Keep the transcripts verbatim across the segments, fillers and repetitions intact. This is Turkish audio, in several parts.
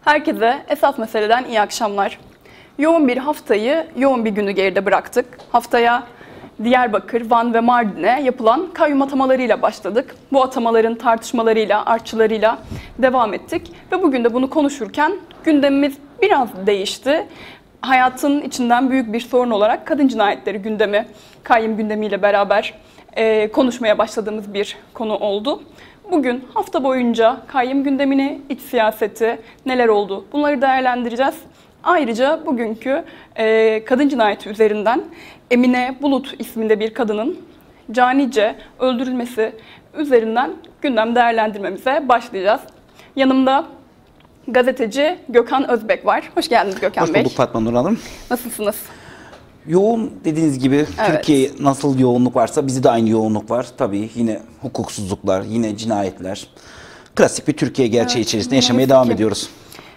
Herkese Esas Mesele'den iyi akşamlar. Yoğun bir haftayı, yoğun bir günü geride bıraktık. Haftaya Diyarbakır, Van ve Mardin'e yapılan kayyum atamalarıyla başladık. Bu atamaların tartışmalarıyla, artçılarıyla devam ettik. Ve bugün de bunu konuşurken gündemimiz biraz değişti. Hayatın içinden büyük bir sorun olarak kadın cinayetleri gündemi, kayyum gündemiyle beraber e, konuşmaya başladığımız bir konu oldu. Bugün hafta boyunca kayyum gündemini, iç siyaseti, neler oldu bunları değerlendireceğiz. Ayrıca bugünkü e, kadın cinayeti üzerinden Emine Bulut isminde bir kadının canice öldürülmesi üzerinden gündem değerlendirmemize başlayacağız. Yanımda gazeteci Gökhan Özbek var. Hoş geldiniz Gökhan Bey. Hoş bulduk Fatma Nur Hanım. Nasılsınız? Yoğun dediğiniz gibi Evet. Türkiye nasıl yoğunluk varsa bizde de aynı yoğunluk var. Tabii yine hukuksuzluklar, yine cinayetler. Klasik bir Türkiye gerçeği Evet, içerisinde yaşamaya devam ediyoruz.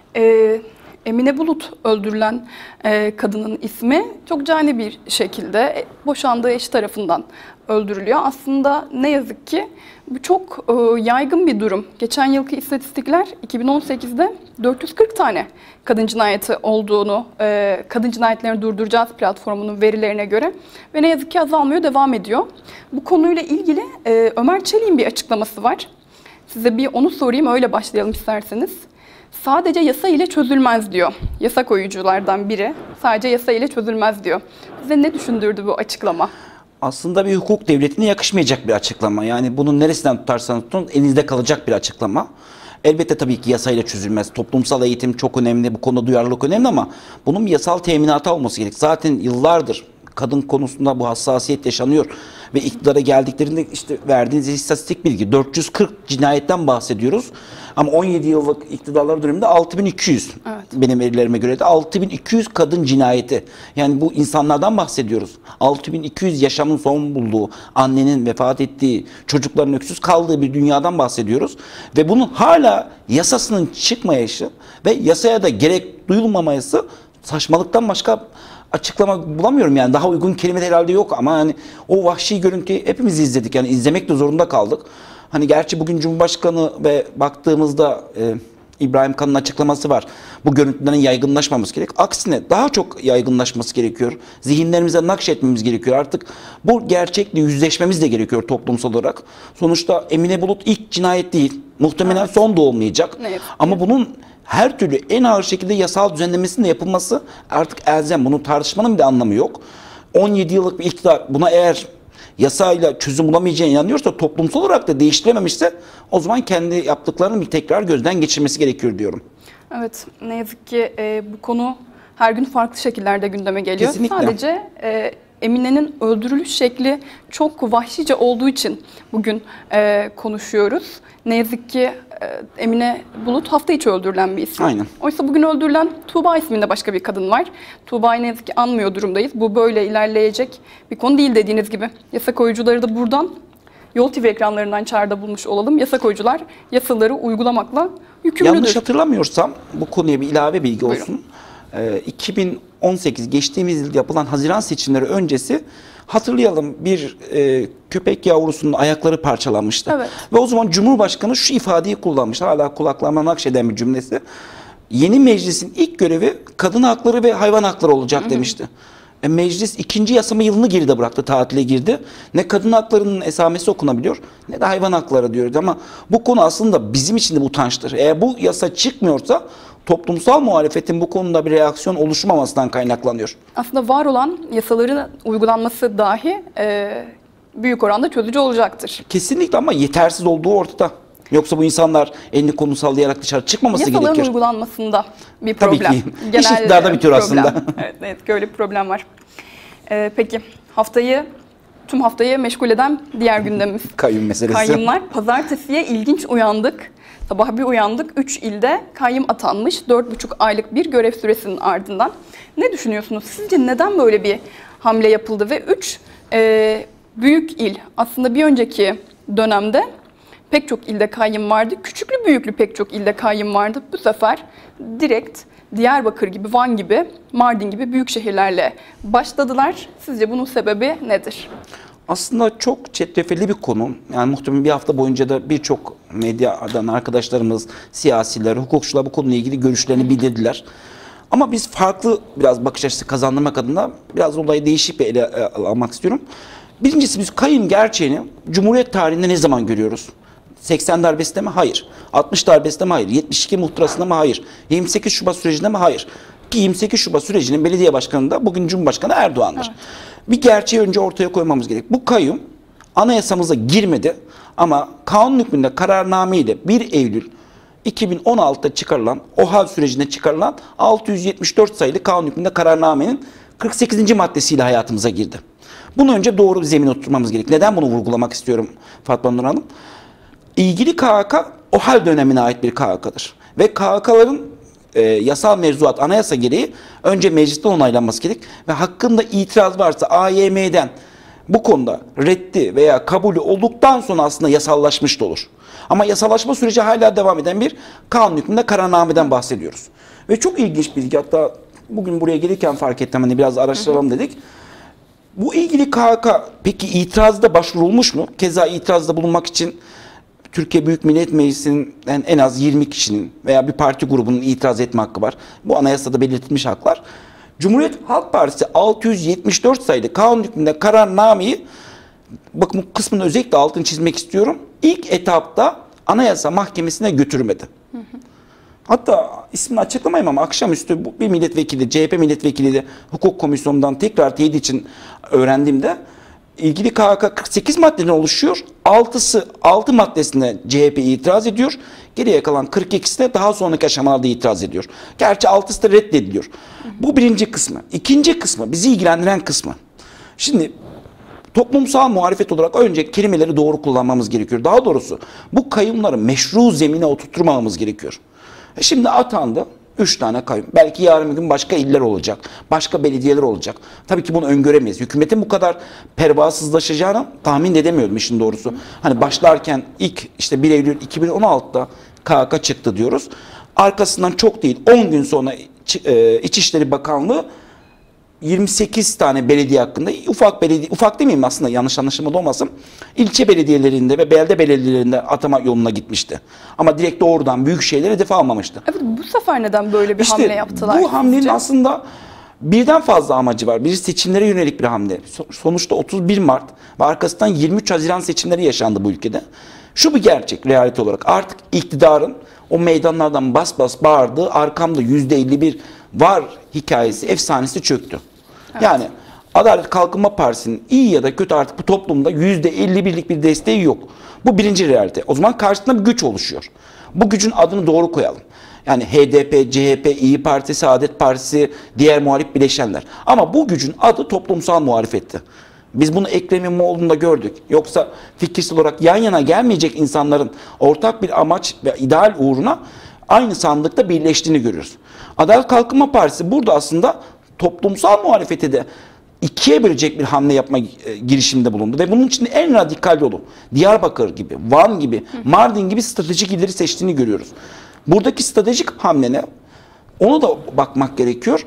Ee, Emine Bulut öldürülen e, kadının ismi çok cani bir şekilde boşandığı eşi tarafından öldürülüyor. Aslında ne yazık ki bu çok e, yaygın bir durum. Geçen yılki istatistikler iki bin on sekizde dört yüz kırk tane kadın cinayeti olduğunu, e, kadın cinayetlerini durduracağız platformunun verilerine göre ve ne yazık ki azalmıyor, devam ediyor. Bu konuyla ilgili e, Ömer Çelik'in bir açıklaması var. Size bir onu sorayım, öyle başlayalım isterseniz. Sadece yasa ile çözülmez diyor. Yasa koyuculardan biri sadece yasa ile çözülmez diyor. Size ne düşündürdü bu açıklama? Aslında bir hukuk devletine yakışmayacak bir açıklama. Yani bunun neresinden tutarsanız tutun elinizde kalacak bir açıklama. Elbette tabii ki yasayla çözülmez. Toplumsal eğitim çok önemli, bu konuda duyarlılık önemli ama bunun bir yasal teminatı olması gerek. Zaten yıllardır kadın konusunda bu hassasiyet yaşanıyor. Ve iktidara geldiklerinde işte verdiğiniz istatistik bilgi dört yüz kırk cinayetten bahsediyoruz. Ama on yedi yıllık iktidarlar döneminde altı bin iki yüz, evet. Benim verilerime göre de altı bin iki yüz kadın cinayeti. Yani bu insanlardan bahsediyoruz. altı bin iki yüz yaşamın son bulduğu, annenin vefat ettiği, çocukların öksüz kaldığı bir dünyadan bahsediyoruz. Ve bunun hala yasasının çıkmayışı ve yasaya da gerek duyulmaması saçmalıktan başka açıklama bulamıyorum. Yani daha uygun kelime herhalde yok ama yani o vahşi görüntüyü hepimiz izledik. Yani izlemek de zorunda kaldık. Hani gerçi bugün Cumhurbaşkanı ve baktığımızda e, İbrahim Kalın'ın açıklaması var. Bu görüntülerin yaygınlaşmaması gerek. Aksine daha çok yaygınlaşması gerekiyor. Zihinlerimize nakşetmemiz gerekiyor. Artık bu gerçekle yüzleşmemiz de gerekiyor toplumsal olarak. Sonuçta Emine Bulut ilk cinayet değil. Muhtemelen evet. son da olmayacak. Evet. Ama bunun her türlü en ağır şekilde yasal düzenlemesinin de yapılması artık elzem. Bunun tartışmanın bir anlamı yok. on yedi yıllık bir iktidar buna eğer yasayla çözüm bulamayacağına inanıyorsa, toplumsal olarak da değiştirememişse o zaman kendi yaptıklarını bir tekrar gözden geçirmesi gerekiyor diyorum. Evet, ne yazık ki e, bu konu her gün farklı şekillerde gündeme geliyor. Kesinlikle. Sadece e, Emine'nin öldürülüş şekli çok vahşice olduğu için bugün e, konuşuyoruz. Ne yazık ki e, Emine Bulut hafta içi öldürülen bir isim. Aynen. Oysa bugün öldürülen Tuğba isminde başka bir kadın var. Tuğba'yı ne yazık ki anmıyor durumdayız. Bu böyle ilerleyecek bir konu değil dediğiniz gibi. Yasa koyucuları da buradan Yol T V ekranlarından çağrıda bulmuş olalım. Yasa koyucular yasaları uygulamakla yükümlüdür. Yanlış hatırlamıyorsam bu konuya bir ilave bilgi olsun. Buyurun. Ee, iki bin on sekiz geçtiğimiz yıl yapılan Haziran seçimleri öncesi hatırlayalım bir e, köpek yavrusunun ayakları parçalanmıştı. Evet. Ve o zaman Cumhurbaşkanı şu ifadeyi kullanmış. Hala kulaklarıma nakşeden bir cümlesi. Yeni meclisin ilk görevi kadın hakları ve hayvan hakları olacak, hı hı. demişti. E, meclis ikinci yasama yılını geride bıraktı, tatile girdi. Ne kadın haklarının esamesi okunabiliyor ne de hayvan hakları diyoruz. Ama bu konu aslında bizim için de utançtır. Eğer bu yasa çıkmıyorsa toplumsal muhalefetin bu konuda bir reaksiyon oluşmamasından kaynaklanıyor. Aslında var olan yasaların uygulanması dahi e, büyük oranda çözücü olacaktır. Kesinlikle ama yetersiz olduğu ortada. Yoksa bu insanlar elini kolunu sallayarak dışarı çıkmaması Yasaların gerekir. Yasaların uygulanmasında bir problem. Tabii ki. Genel İş iktidarda bitiyor problem. Aslında. Evet, evet, böyle bir problem var. Ee, peki haftayı, tüm haftayı meşgul eden diğer gündemimiz. Kayyum meselesi. Kayyumlar. Pazartesiye ilginç uyandık. Sabah bir uyandık. Üç ilde kayyum atanmış. Dört buçuk aylık bir görev süresinin ardından. Ne düşünüyorsunuz? Sizce neden böyle bir hamle yapıldı? Ve üç e, büyük il. Aslında bir önceki dönemde pek çok ilde kayyum vardı. Küçüklü büyüklü pek çok ilde kayyum vardı. Bu sefer direkt Diyarbakır gibi, Van gibi, Mardin gibi büyük şehirlerle başladılar. Sizce bunun sebebi nedir? Aslında çok çetrefilli bir konu. Yani muhtemelen bir hafta boyunca da birçok medyadan arkadaşlarımız, siyasiler, hukukçular bu konuyla ilgili görüşlerini bildirdiler. Ama biz farklı biraz bakış açısı kazandırmak adına biraz olayı değişik bir ele almak istiyorum. Birincisi biz kayyum gerçeğini Cumhuriyet tarihinde ne zaman görüyoruz? seksen darbesinde mi? Hayır. altmış darbesinde mi? Hayır. yetmiş iki muhtırasında mı? Hayır. yirmi sekiz Şubat sürecinde mi? Hayır. Ki yirmi sekiz Şubat sürecinin belediye başkanı da bugün Cumhurbaşkanı Erdoğan'dır. Evet. Bir gerçeği önce ortaya koymamız gerek. Bu kayyum anayasamıza girmedi ama kanun hükmünde kararname ile bir Eylül iki bin on altıda çıkarılan, O H A sürecinde çıkarılan altı yüz yetmiş dört sayılı kanun hükmünde kararnamenin kırk sekizinci maddesiyle hayatımıza girdi. Bunu önce doğru bir zemin oturtmamız gerek. Neden bunu vurgulamak istiyorum Fatma Nur Hanım? İlgili K H K O H A dönemine ait bir K H K'dır. Ve K H K'ların e, yasal mevzuat, anayasa gereği önce mecliste onaylanması gerek. Ve hakkında itiraz varsa A Y M'den bu konuda reddi veya kabulü olduktan sonra aslında yasallaşmış da olur. Ama yasallaşma süreci hala devam eden bir kanun hükmünde kararnameden bahsediyoruz. Ve çok ilginç bir bilgi, hatta bugün buraya gelirken fark ettim, hani biraz araştıralım dedik. Bu ilgili K H K peki itirazda başvurulmuş mu? Keza itirazda bulunmak için Türkiye Büyük Millet Meclisi'nin en az yirmi kişinin veya bir parti grubunun itiraz etme hakkı var. Bu anayasada belirtilmiş haklar. Cumhuriyet Halk Partisi altı yüz yetmiş dört sayılı kanun hükmünde kararnameyi, bakın bu kısmını özellikle altını çizmek istiyorum, İlk etapta Anayasa Mahkemesi'ne götürmedi. Hı hı. Hatta ismini açıklamayayım ama akşamüstü bir milletvekili, C H P milletvekili de hukuk komisyonundan tekrar teyit için öğrendiğimde ilgili K H K kırk sekiz maddeden oluşuyor. altısı altı maddesine C H P itiraz ediyor. Geriye kalan kırk ikisi de daha sonraki aşamalarda itiraz ediyor. Gerçi altısı da reddediliyor. Hı hı. Bu birinci kısmı. İkinci kısmı, bizi ilgilendiren kısmı. Şimdi toplumsal muhalefet olarak önce kelimeleri doğru kullanmamız gerekiyor. Daha doğrusu bu kayyumları meşru zemine oturtmamamız gerekiyor. E şimdi atandı üç tane kayyum. Belki yarın bir gün başka iller olacak. Başka belediyeler olacak. Tabii ki bunu öngöremeyiz. Hükümetin bu kadar pervasızlaşacağını tahmin edemiyordum işin doğrusu. Hani başlarken ilk işte bir Eylül iki bin on altıda K H K çıktı diyoruz. Arkasından çok değil on gün sonra İçişleri Bakanlığı yirmi sekiz tane belediye hakkında, ufak belediye, ufak demeyeyim aslında, yanlış anlaşılma da olmasın, ilçe belediyelerinde ve belde belediyelerinde atama yoluna gitmişti. Ama direkt doğrudan büyük şeyleri hedefe almamıştı. Evet, bu sefer neden böyle bir işte hamle yaptılar? Bu hamlenin sizce aslında birden fazla amacı var. Biri seçimlere yönelik bir hamle. Sonuçta otuz bir Mart ve arkasından yirmi üç Haziran seçimleri yaşandı bu ülkede. Şu bir gerçek, realite olarak artık iktidarın o meydanlardan bas bas bağırdığı arkamda yüzde elli bir var hikayesi, efsanesi çöktü. Evet. Yani Adalet Kalkınma Partisi'nin iyi ya da kötü artık bu toplumda yüzde elli birlik bir desteği yok. Bu birinci realite. O zaman karşısında bir güç oluşuyor. Bu gücün adını doğru koyalım. Yani H D P, C H P, İyi Parti, Saadet Partisi, diğer muhalif bileşenler. Ama bu gücün adı toplumsal muhalefetti. Biz bunu Ekrem İmamoğlu'nda gördük. Yoksa fikirsel olarak yan yana gelmeyecek insanların ortak bir amaç ve ideal uğruna aynı sandıkta birleştiğini görüyoruz. Adalet Kalkınma Partisi burada aslında toplumsal muhalefeti de ikiye bölecek bir hamle yapma girişiminde bulundu. Ve bunun için en radikal yolu Diyarbakır gibi, Van gibi, Mardin gibi stratejik illeri seçtiğini görüyoruz. Buradaki stratejik hamlene, ona da bakmak gerekiyor.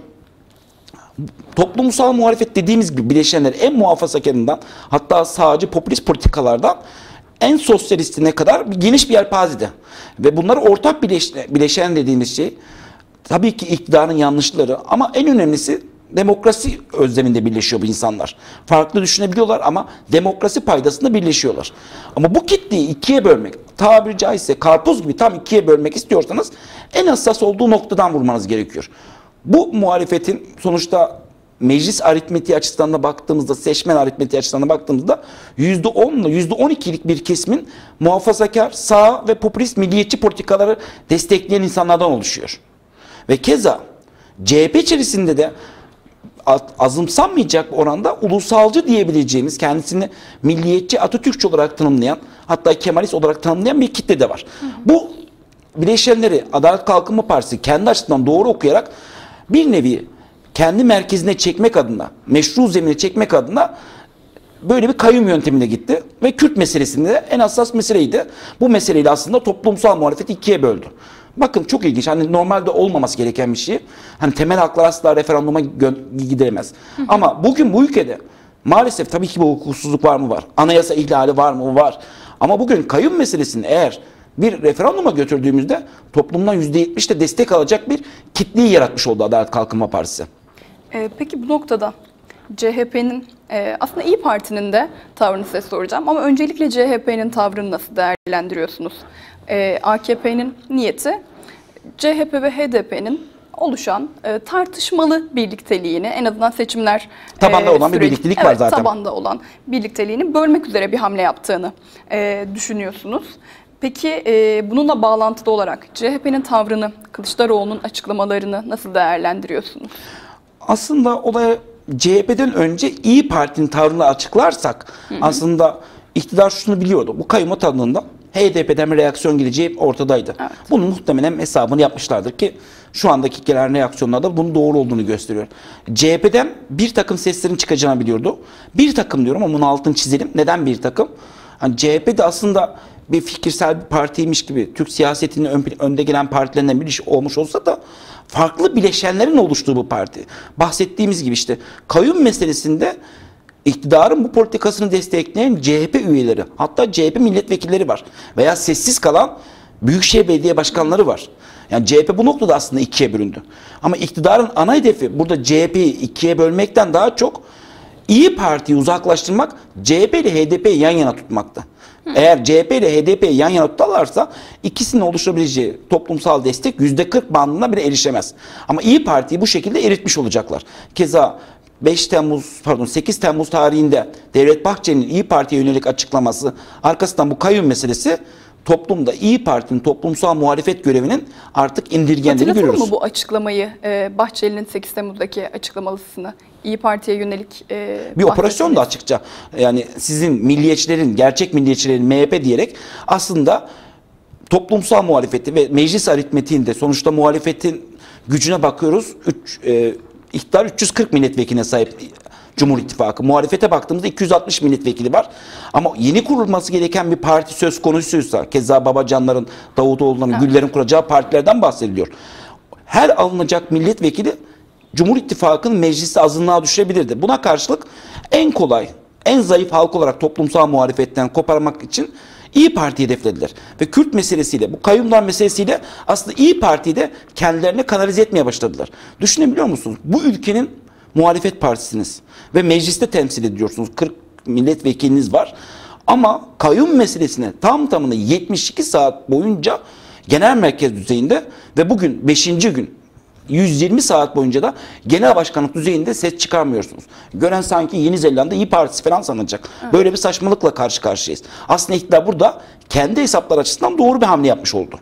Toplumsal muhalefet dediğimiz gibi bileşenler en muhafazakarından, hatta sağcı popülist politikalardan en sosyalistine kadar bir geniş bir yelpazede. Ve bunlar ortak bileş, bileşen dediğimiz şey tabii ki iktidarın yanlışları, ama en önemlisi demokrasi özleminde birleşiyor bu insanlar. Farklı düşünebiliyorlar ama demokrasi paydasında birleşiyorlar. Ama bu kitleyi ikiye bölmek, tabiri caizse karpuz gibi tam ikiye bölmek istiyorsanız en hassas olduğu noktadan vurmanız gerekiyor. Bu muhalefetin sonuçta meclis aritmetiği açısından da baktığımızda, seçmen aritmetiği açısından da baktığımızda yüzde on ile yüzde on ikilik bir kesimin muhafazakar, sağ ve popülist milliyetçi politikaları destekleyen insanlardan oluşuyor. Ve keza C H P içerisinde de azımsanmayacak oranda ulusalcı diyebileceğimiz, kendisini milliyetçi, Atatürkçü olarak tanımlayan, hatta Kemalist olarak tanımlayan bir kitle de var. Hı hı. Bu bileşenleri Adalet Kalkınma Partisi kendi açısından doğru okuyarak bir nevi kendi merkezine çekmek adına, meşru zemine çekmek adına böyle bir kayyum yöntemine gitti. Ve Kürt meselesinde de en hassas meseleydi. Bu meseleyle aslında toplumsal muhalefeti ikiye böldü. Bakın çok ilginç. Hani normalde olmaması gereken bir şey. Hani temel haklar asla referanduma gidilemez. Hı hı. Ama bugün bu ülkede Maalesef tabii ki bu hukuksuzluk var mı? Var. Anayasa ihlali var mı? Var. Ama bugün kayyum meselesini eğer bir referanduma götürdüğümüzde toplumdan yüzde yetmiş de destek alacak bir kitleyi yaratmış oldu Adalet Kalkınma Partisi. Ee, peki bu noktada C H P'nin e, aslında İyi Parti'nin de tavrını size soracağım ama öncelikle C H P'nin tavrını nasıl değerlendiriyorsunuz? Ee, A K P'nin niyeti C H P ve H D P'nin oluşan e, tartışmalı birlikteliğini en azından seçimler tabanda e, olan süreci, bir birliktelik evet, var zaten. Tabanda olan birlikteliğini bölmek üzere bir hamle yaptığını e, düşünüyorsunuz. Peki e, bununla bağlantılı olarak C H P'nin tavrını, Kılıçdaroğlu'nun açıklamalarını nasıl değerlendiriyorsunuz? Aslında olaya C H P'den önce İyi Parti'nin tavrını açıklarsak hı hı. aslında iktidar şunu biliyordu. Bu kayyum atandığında H D P'den bir reaksiyon geleceği ortadaydı. Evet. Bunun muhtemelen hesabını yapmışlardır ki şu andaki gelen reaksiyonlar da bunun doğru olduğunu gösteriyor. C H P'den bir takım seslerin çıkacağını biliyordu. Bir takım diyorum ama bunun altını çizelim. Neden bir takım? Hani C H P de aslında bir fikirsel bir partiymiş gibi Türk siyasetinin ön, önde gelen partilerinden biri olmuş olsa da farklı bileşenlerin oluştuğu bu parti. Bahsettiğimiz gibi işte kayyum meselesinde iktidarın bu politikasını destekleyen C H P üyeleri, hatta C H P milletvekilleri var. Veya sessiz kalan büyükşehir belediye başkanları var. Yani C H P bu noktada aslında ikiye bölündü. Ama iktidarın ana hedefi burada C H P'yi ikiye bölmekten daha çok İyi Parti'yi uzaklaştırmak, C H P ile H D P'yi yan yana tutmakta. Eğer C H P ile H D P'yi yan yana tutarlarsa ikisinin oluşturabileceği toplumsal destek yüzde kırk bandına bile erişemez. Ama İyi Parti'yi bu şekilde eritmiş olacaklar. Keza beş Temmuz pardon sekiz Temmuz tarihinde Devlet Bahçeli'nin İyi Parti'ye yönelik açıklaması, arkasından bu kayyum meselesi toplumda İyi Parti'nin toplumsal muhalefet görevinin artık indirgendiğini görüyoruz. Hatırladın mı bu açıklamayı, Bahçeli'nin sekiz Temmuz'daki açıklamasını? İyi Parti'ye yönelik e, bir operasyon da açıkça. Yani sizin milliyetçilerin, gerçek milliyetçilerin M H P diyerek aslında toplumsal muhalefeti ve meclis aritmetiğinde sonuçta muhalefetin gücüne bakıyoruz. üç, e, iktidar üç yüz kırk milletvekiline sahip Cumhur İttifakı. Muhalefete baktığımızda iki yüz altmış milletvekili var. Ama yeni kurulması gereken bir parti söz konusuysa, keza Babacanların, Davutoğlu'nun, evet. Güller'in kuracağı partilerden bahsediliyor. Her alınacak milletvekili Cumhur İttifakı'nın mecliste azınlığa düşebilirdi. Buna karşılık en kolay, en zayıf halk olarak toplumsal muhalefetten koparmak için İyi Parti'yi hedeflediler. Ve Kürt meselesiyle, bu kayyumlar meselesiyle aslında İyi Parti'yi de kendilerine kanalize etmeye başladılar. Düşünebiliyor musunuz? Bu ülkenin muhalefet partisiniz ve mecliste temsil ediyorsunuz. kırk milletvekiliniz var. Ama kayyum meselesine tam tamına yetmiş iki saat boyunca genel merkez düzeyinde ve bugün beşinci gün yüz yirmi saat boyunca da genel başkanlık düzeyinde ses çıkarmıyorsunuz. Gören sanki Yeni Zelanda İyi Partisi falan sanacak. Evet. Böyle bir saçmalıkla karşı karşıyayız. Aslında iktidar burada kendi hesaplar açısından doğru bir hamle yapmış oldu.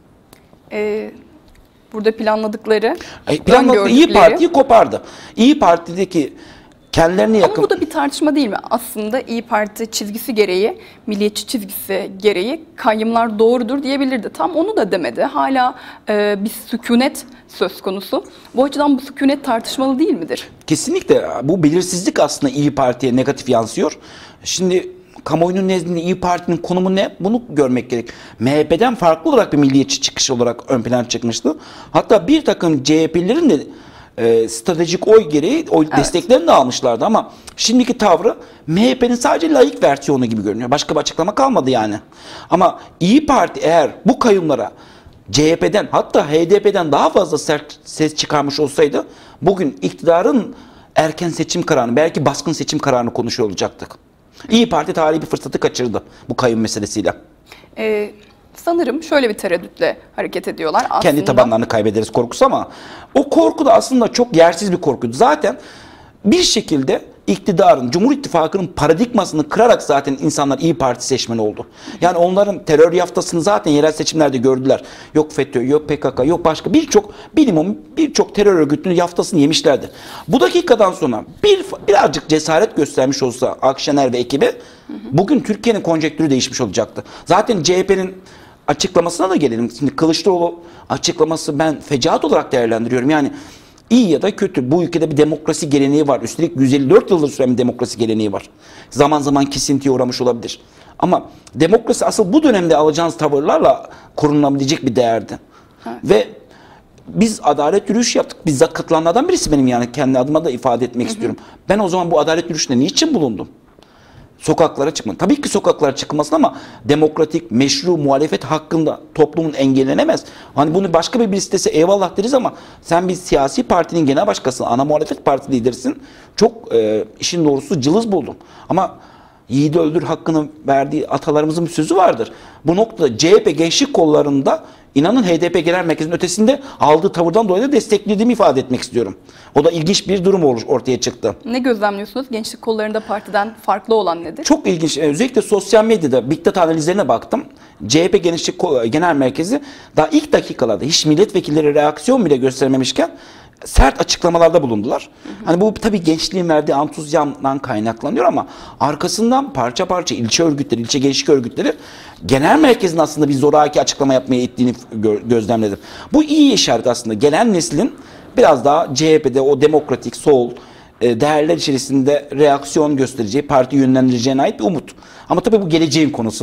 Ee, burada planladıkları, e, planladıkları İyi Parti'yi kopardı. İyi Parti'deki kendilerine yakın... Ama bu da bir tartışma değil mi? Aslında İyi Parti çizgisi gereği, milliyetçi çizgisi gereği kayyımlar doğrudur diyebilirdi. Tam onu da demedi. Hala e, bir sükunet söz konusu. Bu açıdan bu sükunet tartışmalı değil midir? Kesinlikle. Bu belirsizlik aslında İyi Parti'ye negatif yansıyor. Şimdi kamuoyunun nezdinde İyi Parti'nin konumu ne? Bunu görmek gerek. M H P'den farklı olarak bir milliyetçi çıkış olarak ön plana çıkmıştı. Hatta bir takım C H P'lilerin de E, stratejik oy gereği oy evet. desteklerini de almışlardı ama şimdiki tavrı M H P'nin sadece laik versiyonu gibi görünüyor. Başka bir açıklama kalmadı yani. Ama İyi Parti eğer bu kayyumlara C H P'den hatta H D P'den daha fazla sert ses çıkarmış olsaydı bugün iktidarın erken seçim kararını, belki baskın seçim kararını konuşuyor olacaktık. İyi Parti tarihi bir fırsatı kaçırdı bu kayyum meselesiyle. Ee, sanırım şöyle bir tereddütle hareket ediyorlar aslında. Kendi tabanlarını kaybederiz korkusu ama o korku da aslında çok yersiz bir korkuydu. Zaten bir şekilde iktidarın, Cumhur İttifakı'nın paradigmasını kırarak zaten insanlar İyi Parti seçmeni oldu. Yani onların terör yaftasını zaten yerel seçimlerde gördüler. Yok FETÖ, yok P K K, yok başka birçok bilimum, birçok terör örgütünün yaftasını yemişlerdi. Bu dakikadan sonra bir birazcık cesaret göstermiş olsa Akşener ve ekibi bugün Türkiye'nin konjektürü değişmiş olacaktı. Zaten C H P'nin açıklamasına da gelelim. Şimdi Kılıçdaroğlu açıklaması ben fecaat olarak değerlendiriyorum. Yani iyi ya da kötü bu ülkede bir demokrasi geleneği var. Üstelik yüz elli dört yıldır süren bir demokrasi geleneği var. Zaman zaman kesintiye uğramış olabilir. Ama demokrasi asıl bu dönemde alacağınız tavırlarla korunabilecek bir değerdi. Evet. Ve biz adalet yürüyüşü yaptık. Bizzat katılanlardan birisi benim, yani kendi adıma da ifade etmek hı hı. istiyorum. Ben o zaman bu adalet yürüyüşünde niçin bulundum? Sokaklara çıkmadım. Tabii ki sokaklara çıkmasın ama demokratik, meşru muhalefet hakkında toplumun engellenemez. Hani bunu başka bir birisi dese eyvallah deriz ama sen bir siyasi partinin genel başkanısın, ana muhalefet parti liderisin. Çok e, işin doğrusu cılız buldum. Ama yiğidi öldür hakkını verdiği atalarımızın bir sözü vardır. Bu noktada C H P gençlik kollarında inanın H D P genel merkezinin ötesinde aldığı tavırdan dolayı da desteklediğimi ifade etmek istiyorum. O da ilginç bir durum ortaya çıktı. Ne gözlemliyorsunuz? Gençlik kollarında partiden farklı olan nedir? Çok ilginç. Özellikle sosyal medyada Big Data analizlerine baktım. C H P Gençlik Genel Merkezi daha ilk dakikalarda hiç milletvekilleri reaksiyon bile göstermemişken sert açıklamalarda bulundular. Hı hı. Hani bu tabii gençliğin verdiği entuzyamdan kaynaklanıyor ama arkasından parça parça ilçe örgütleri, ilçe gençlik örgütleri genel merkezin aslında bir zoraki açıklama yapmaya ittiğini gözlemledim. Bu iyi işaret aslında. Gelen neslin biraz daha C H P'de o demokratik, sol değerler içerisinde reaksiyon göstereceği, parti yönlendireceğine ait bir umut. Ama tabii bu geleceğin konusu.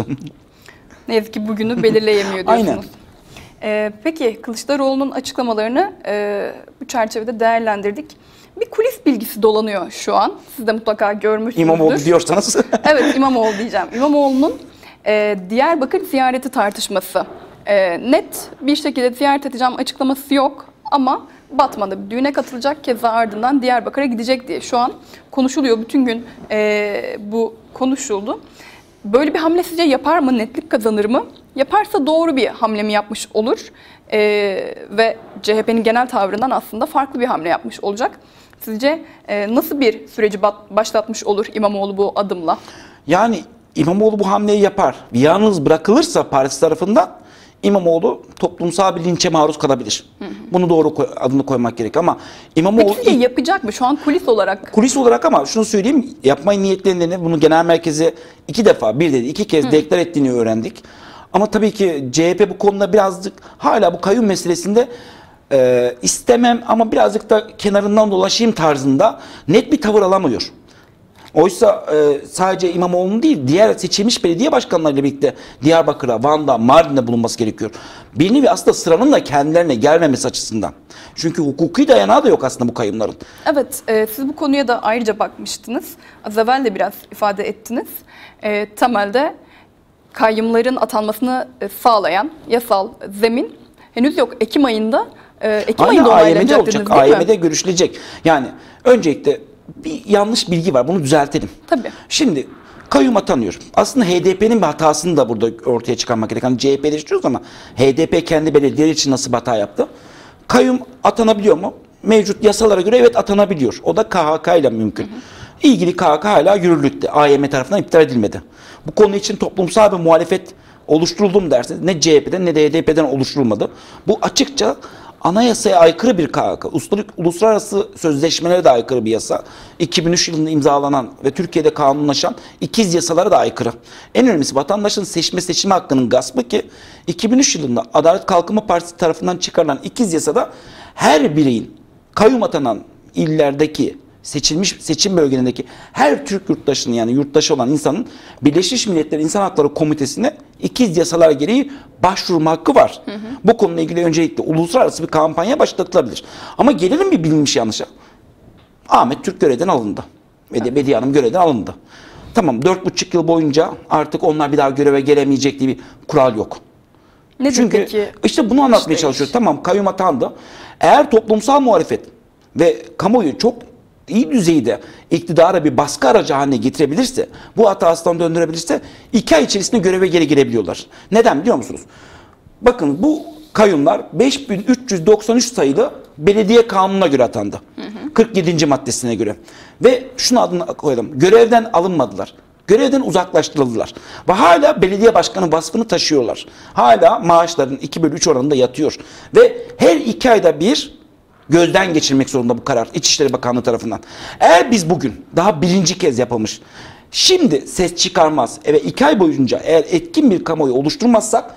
Ne yazık ki bugünü belirleyemiyor diyorsunuz. Aynen. Ee, peki Kılıçdaroğlu'nun açıklamalarını e, bu çerçevede değerlendirdik. Bir kulis bilgisi dolanıyor şu an. Siz de mutlaka görmüşsünüzdür. İmamoğlu diyorsanız. Evet, İmamoğlu diyeceğim. İmamoğlu'nun e, Diyarbakır ziyareti tartışması. E, net bir şekilde ziyaret edeceğim açıklaması yok ama Batman'da bir düğüne katılacak, keza ardından Diyarbakır'a gidecek diye şu an konuşuluyor. Bütün gün e, bu konuşuldu. Böyle bir hamle sizce yapar mı? Netlik kazanır mı? Yaparsa doğru bir hamle mi yapmış olur? Ee, ve C H P'nin genel tavrından aslında farklı bir hamle yapmış olacak. Sizce e, nasıl bir süreci başlatmış olur İmamoğlu bu adımla? Yani İmamoğlu bu hamleyi yapar. Yalnız bırakılırsa partisi tarafından İmamoğlu toplumsal bir linçe maruz kalabilir. Hı hı. Bunu doğru koy, adını koymak gerek ama İmamoğlu... Peki sizce yapacak mı şu an kulis olarak? Kulis olarak ama şunu söyleyeyim, yapmayı niyetlendiğini, bunu genel merkeze iki defa, bir dedi iki kez hı. deklar ettiğini öğrendik. Ama tabii ki C H P bu konuda birazcık hala bu kayyum meselesinde e, istemem ama birazcık da kenarından dolaşayım tarzında net bir tavır alamıyor. Oysa e, sadece İmamoğlu'nun değil, diğer seçilmiş belediye başkanlarıyla birlikte Diyarbakır'a, Van'da, Mardin'de bulunması gerekiyor. Bir nevi aslında sıranın da kendilerine gelmemesi açısından. Çünkü hukuki dayanağı da yok aslında bu kayyumların. Evet, e, siz bu konuya da ayrıca bakmıştınız. Az evvel de biraz ifade ettiniz. E, temelde kayyumların atanmasını sağlayan yasal zemin henüz yok. Ekim ayında, e, Ekim Aynen, ayında A Y M'de onaylanacak olacak, dediniz, A Y M'de görüşülecek. Yani öncelikle bir yanlış bilgi var. Bunu düzeltelim. Tabii. Şimdi kayyum atanıyor. Aslında H D P'nin bir hatasını da burada ortaya çıkarmak gerek. Hani C H P eleştiriyoruz ama H D P kendi belediyeleri için nasıl bir hata yaptı? Kayyum atanabiliyor mu? Mevcut yasalara göre evet atanabiliyor. O da K H K ile mümkün. Hı hı. İlgili K H K hala yürürlükte. A Y M tarafından iptal edilmedi. Bu konu için toplumsal bir muhalefet oluşturuldu mu derseniz ne C H P'den ne de H D P'den oluşturulmadı. Bu açıkça anayasaya aykırı bir K H K. Uluslararası sözleşmelere de aykırı bir yasa. iki bin üç yılında imzalanan ve Türkiye'de kanunlaşan ikiz yasalara da aykırı. En önemlisi vatandaşın seçme seçimi hakkının gaspı ki iki bin üç yılında Adalet Kalkınma Partisi tarafından çıkarılan ikiz yasada her bireyin kayyum atanan illerdeki seçilmiş seçim bölgelerindeki her Türk yurttaşının, yani yurttaşı olan insanın Birleşmiş Milletler İnsan Hakları Komitesi'ne ikiz yasalar gereği başvurma hakkı var. Hı hı. Bu konuyla ilgili öncelikle uluslararası bir kampanya başlatılabilir. Ama gelelim bir bilinmiş yanlışa. Ahmet Türk görevden alındı. Ve Bediye Hanım görevden alındı. Tamam, dört buçuk yıl boyunca artık onlar bir daha göreve gelemeyecek diye bir kural yok. Nedir Çünkü peki? işte bunu anlatmaya işte çalışıyoruz. Tamam, kayyum atandı. Eğer toplumsal muhalefet ve kamuoyu çok iyi düzeyde iktidara bir baskı aracı haline getirebilirse, bu hatasından döndürebilirse iki ay içerisinde göreve geri girebiliyorlar. Neden biliyor musunuz? Bakın, bu kayyumlar beş bin üç yüz doksan üç sayılı belediye kanununa göre atandı. Hı hı. kırk yedinci maddesine göre. Ve şunu adını koyalım. Görevden alınmadılar. Görevden uzaklaştırıldılar. Ve hala belediye başkanı vasfını taşıyorlar. Hala maaşların iki bölü üç oranında yatıyor. Ve her iki ayda bir gözden geçirmek zorunda bu karar İçişleri Bakanlığı tarafından. Eğer biz bugün daha birinci kez yapılmış, şimdi ses çıkarmaz ve iki ay boyunca eğer etkin bir kamuoyu oluşturmazsak,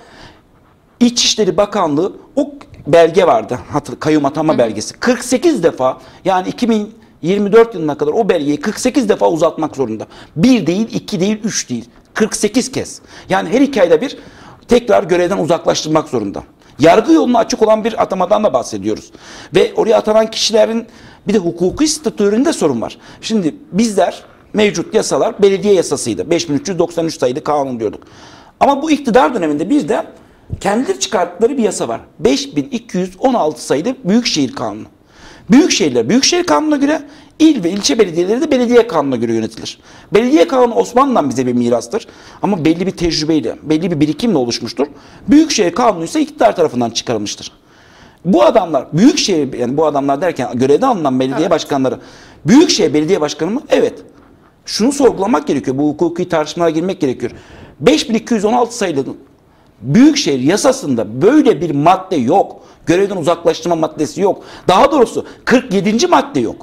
İçişleri Bakanlığı o belge vardı, hatır, kayyum atanma belgesi, kırk sekiz defa, yani iki bin yirmi dört yılına kadar o belgeyi kırk sekiz defa uzatmak zorunda. Bir değil, iki değil, üç değil, kırk sekiz kez. Yani her iki ayda bir tekrar görevden uzaklaştırmak zorunda. Yargı yoluna açık olan bir atamadan da bahsediyoruz. Ve oraya atanan kişilerin bir de hukuki statülerinde sorun var. Şimdi bizler mevcut yasalar belediye yasasıydı. beş bin üç yüz doksan üç sayılı kanun diyorduk. Ama bu iktidar döneminde bir de kendileri çıkarttıkları bir yasa var. beş bin iki yüz on altı sayılı Büyükşehir Kanunu. Büyükşehirler, Büyükşehir Kanunu'na göre, il ve ilçe belediyeleri de belediye kanununa göre yönetilir. Belediye kanunu Osmanlı'dan bize bir mirastır. Ama belli bir tecrübeyle, belli bir birikimle oluşmuştur. Büyükşehir Kanunu ise iktidar tarafından çıkarılmıştır. Bu adamlar, Büyükşehir, yani bu adamlar derken görevden alınan belediye evet. başkanları, Büyükşehir Belediye Başkanı mı? Evet. Şunu sorgulamak gerekiyor, bu hukuki tartışmalara girmek gerekiyor. beş bin iki yüz on altı sayılı Büyükşehir yasasında böyle bir madde yok. Görevden uzaklaştırma maddesi yok. Daha doğrusu kırk yedinci madde yok.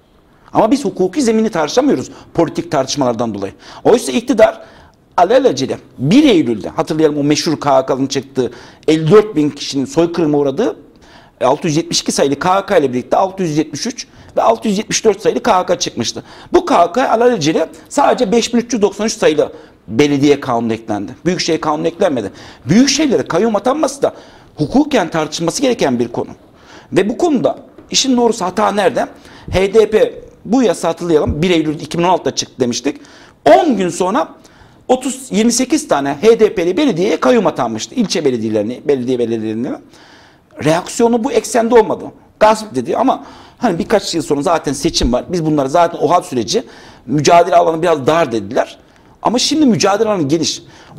Ama biz hukuki zemini tartışamıyoruz politik tartışmalardan dolayı. Oysa iktidar alelacele bir Eylül'de, hatırlayalım o meşhur K H K'nın çıktığı elli dört bin kişinin soykırıma uğradığı altı yüz yetmiş iki sayılı K H K ile birlikte altı yüz yetmiş üç ve altı yüz yetmiş dört sayılı K H K çıkmıştı. Bu K H K alelacele sadece beş bin üç yüz doksan üç sayılı belediye kanunu eklendi. Büyükşehir kanunu eklenmedi. Büyükşehirlere kayyum atanması da hukuken tartışılması gereken bir konu. Ve bu konuda işin doğrusu hata nerede? H D P bu yasa, hatırlayalım, bir Eylül iki bin on altıda çıktı demiştik. on gün sonra otuz yirmi sekiz tane H D P'li belediyeye kayyum atanmıştı. İlçe belediyelerini, belediye belediyelerini. Reaksiyonu bu eksende olmadı. Gasp dedi ama hani birkaç yıl sonra zaten seçim var. Biz bunları zaten O H A L süreci, mücadele alanı biraz dar dediler. Ama şimdi mücadele alanı geniş.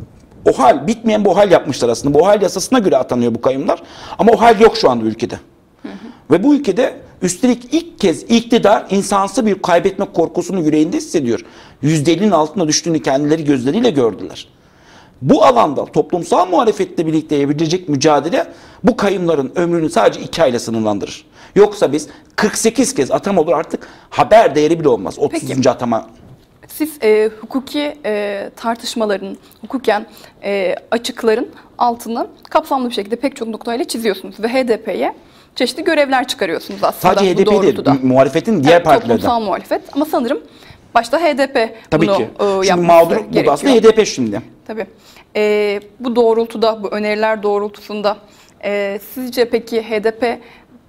O H A L, bitmeyen bu O H A L yapmışlar aslında. Bu O H A L yasasına göre atanıyor bu kayyumlar. Ama O H A L yok şu anda ülkede. Hı hı. Ve bu ülkede üstelik ilk kez iktidar insansı bir kaybetme korkusunu yüreğinde hissediyor. yüzde ellinin altına düştüğünü kendileri gözleriyle gördüler. Bu alanda toplumsal muhalefetle birlikte yapabilecek mücadele bu kayyumların ömrünü sadece iki ayla sınırlandırır. Yoksa biz kırk sekiz kez atama olur, artık haber değeri bile olmaz. otuzuncu Peki. atama. Siz e, hukuki e, tartışmaların, hukuken e, açıkların altını kapsamlı bir şekilde pek çok noktayla çiziyorsunuz ve H D P'ye çeşitli görevler çıkarıyorsunuz aslında. Sadece H D P değil, muhalefetin diğer evet, partilerden. Toplumsal muhalefet ama sanırım başta H D P Tabii bunu ki. E, yapması şimdi mağdur, gerekiyor. Bu da aslında H D P şimdi. Tabii. E, bu doğrultuda, bu öneriler doğrultusunda e, sizce peki H D P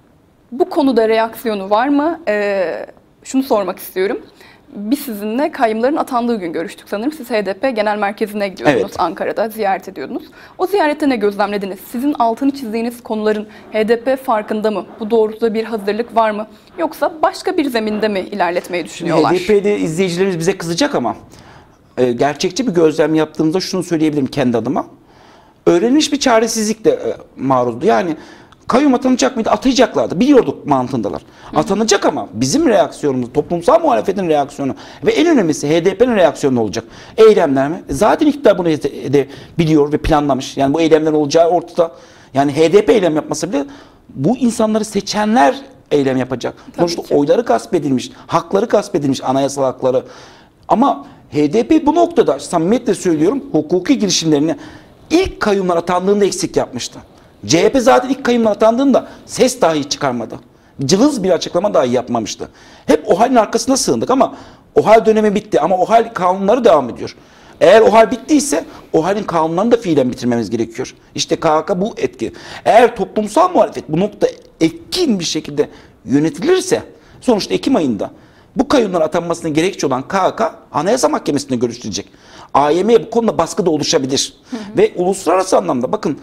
bu konuda reaksiyonu var mı? E, şunu sormak istiyorum. Biz sizinle kayyumların atandığı gün görüştük sanırım. Siz H D P Genel Merkezi'ne gidiyordunuz, evet. Ankara'da ziyaret ediyordunuz. O ziyarette ne gözlemlediniz? Sizin altını çizdiğiniz konuların H D P farkında mı? Bu doğrultuda bir hazırlık var mı? Yoksa başka bir zeminde mi ilerletmeyi düşünüyorlar? H D P'de izleyicilerimiz bize kızacak ama e, gerçekçi bir gözlem yaptığımızda şunu söyleyebilirim kendi adıma. Öğrenilmiş bir çaresizlikle e, maruzdu. Yani kayyum atanacak mıydı? Atayacaklardı. Biliyorduk mantığındalar. Hı. Atanacak ama bizim reaksiyonumuz, toplumsal muhalefetin reaksiyonu ve en önemlisi H D P'nin reaksiyonu olacak. Eylemler mi? Zaten iktidar bunu de biliyor ve planlamış. Yani bu eylemler olacağı ortada. Yani H D P eylem yapmasa bile bu insanları seçenler eylem yapacak. Sonuçta oyları gasp edilmiş, hakları gasp edilmiş, anayasal hakları. Ama H D P bu noktada, samimiyetle söylüyorum, hukuki girişimlerini ilk kayyumlar atandığında eksik yapmıştı. C H P zaten ilk kayyumlar atandığında ses dahi çıkarmadı. Cılız bir açıklama dahi yapmamıştı. Hep O H A L'in arkasına sığındık ama O H A L dönemi bitti ama O H A L kanunları devam ediyor. Eğer O H A L bittiyse O H A L'in kanunlarını da fiilen bitirmemiz gerekiyor. İşte K H K bu etki. Eğer toplumsal muhalefet bu nokta etkin bir şekilde yönetilirse sonuçta Ekim ayında bu kayyumların atanmasına gerekçe olan K H K Anayasa Mahkemesi'nde görüştürecek. A Y M'ye bu konuda baskı da oluşabilir. Hı hı. Ve uluslararası anlamda bakın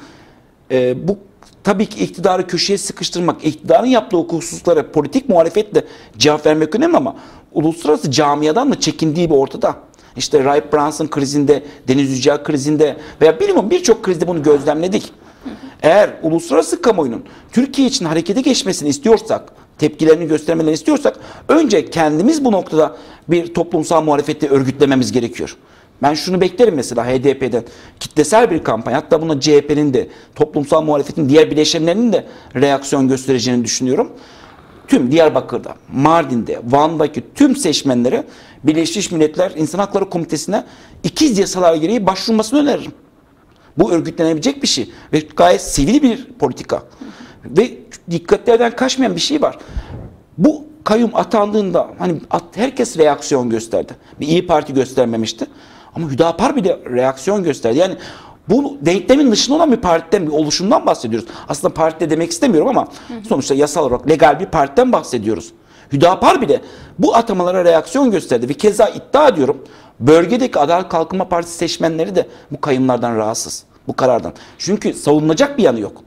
e, bu tabii ki iktidarı köşeye sıkıştırmak, iktidarın yaptığı hukuksuzluklara politik muhalefetle cevap vermek önemli ama uluslararası camiadan da çekindiği bir ortada. İşte Rahip Brunson krizinde, Deniz Yücel krizinde veya bilmiyorum birçok krizde bunu gözlemledik. Hı hı. Eğer uluslararası kamuoyunun Türkiye için harekete geçmesini istiyorsak, tepkilerini göstermelerini istiyorsak önce kendimiz bu noktada bir toplumsal muhalefeti örgütlememiz gerekiyor. Ben şunu beklerim mesela H D P'den kitlesel bir kampanya, hatta buna C H P'nin de toplumsal muhalefetin diğer bileşenlerinin de reaksiyon göstereceğini düşünüyorum. Tüm Diyarbakır'da, Mardin'de, Van'daki tüm seçmenlere Birleşmiş Milletler İnsan Hakları Komitesi'ne ikiz yasalar gereği başvurmasını öneririm. Bu örgütlenebilecek bir şey ve gayet sivil bir politika. Ve dikkatlerden kaçmayan bir şey var. Bu kayyum atandığında hani herkes reaksiyon gösterdi. Bir İYİ Parti göstermemişti. Ama Hüdapar bile reaksiyon gösterdi. Yani Bu denklemin dışında olan bir partiden, bir oluşumdan bahsediyoruz. Aslında partide demek istemiyorum ama sonuçta yasal olarak legal bir partiden bahsediyoruz. Hüdapar bile bu atamalara reaksiyon gösterdi ve keza iddia ediyorum bölgedeki Adalet Kalkınma Partisi seçmenleri de bu kayımlardan rahatsız, bu karardan. Çünkü savunulacak bir yanı yok.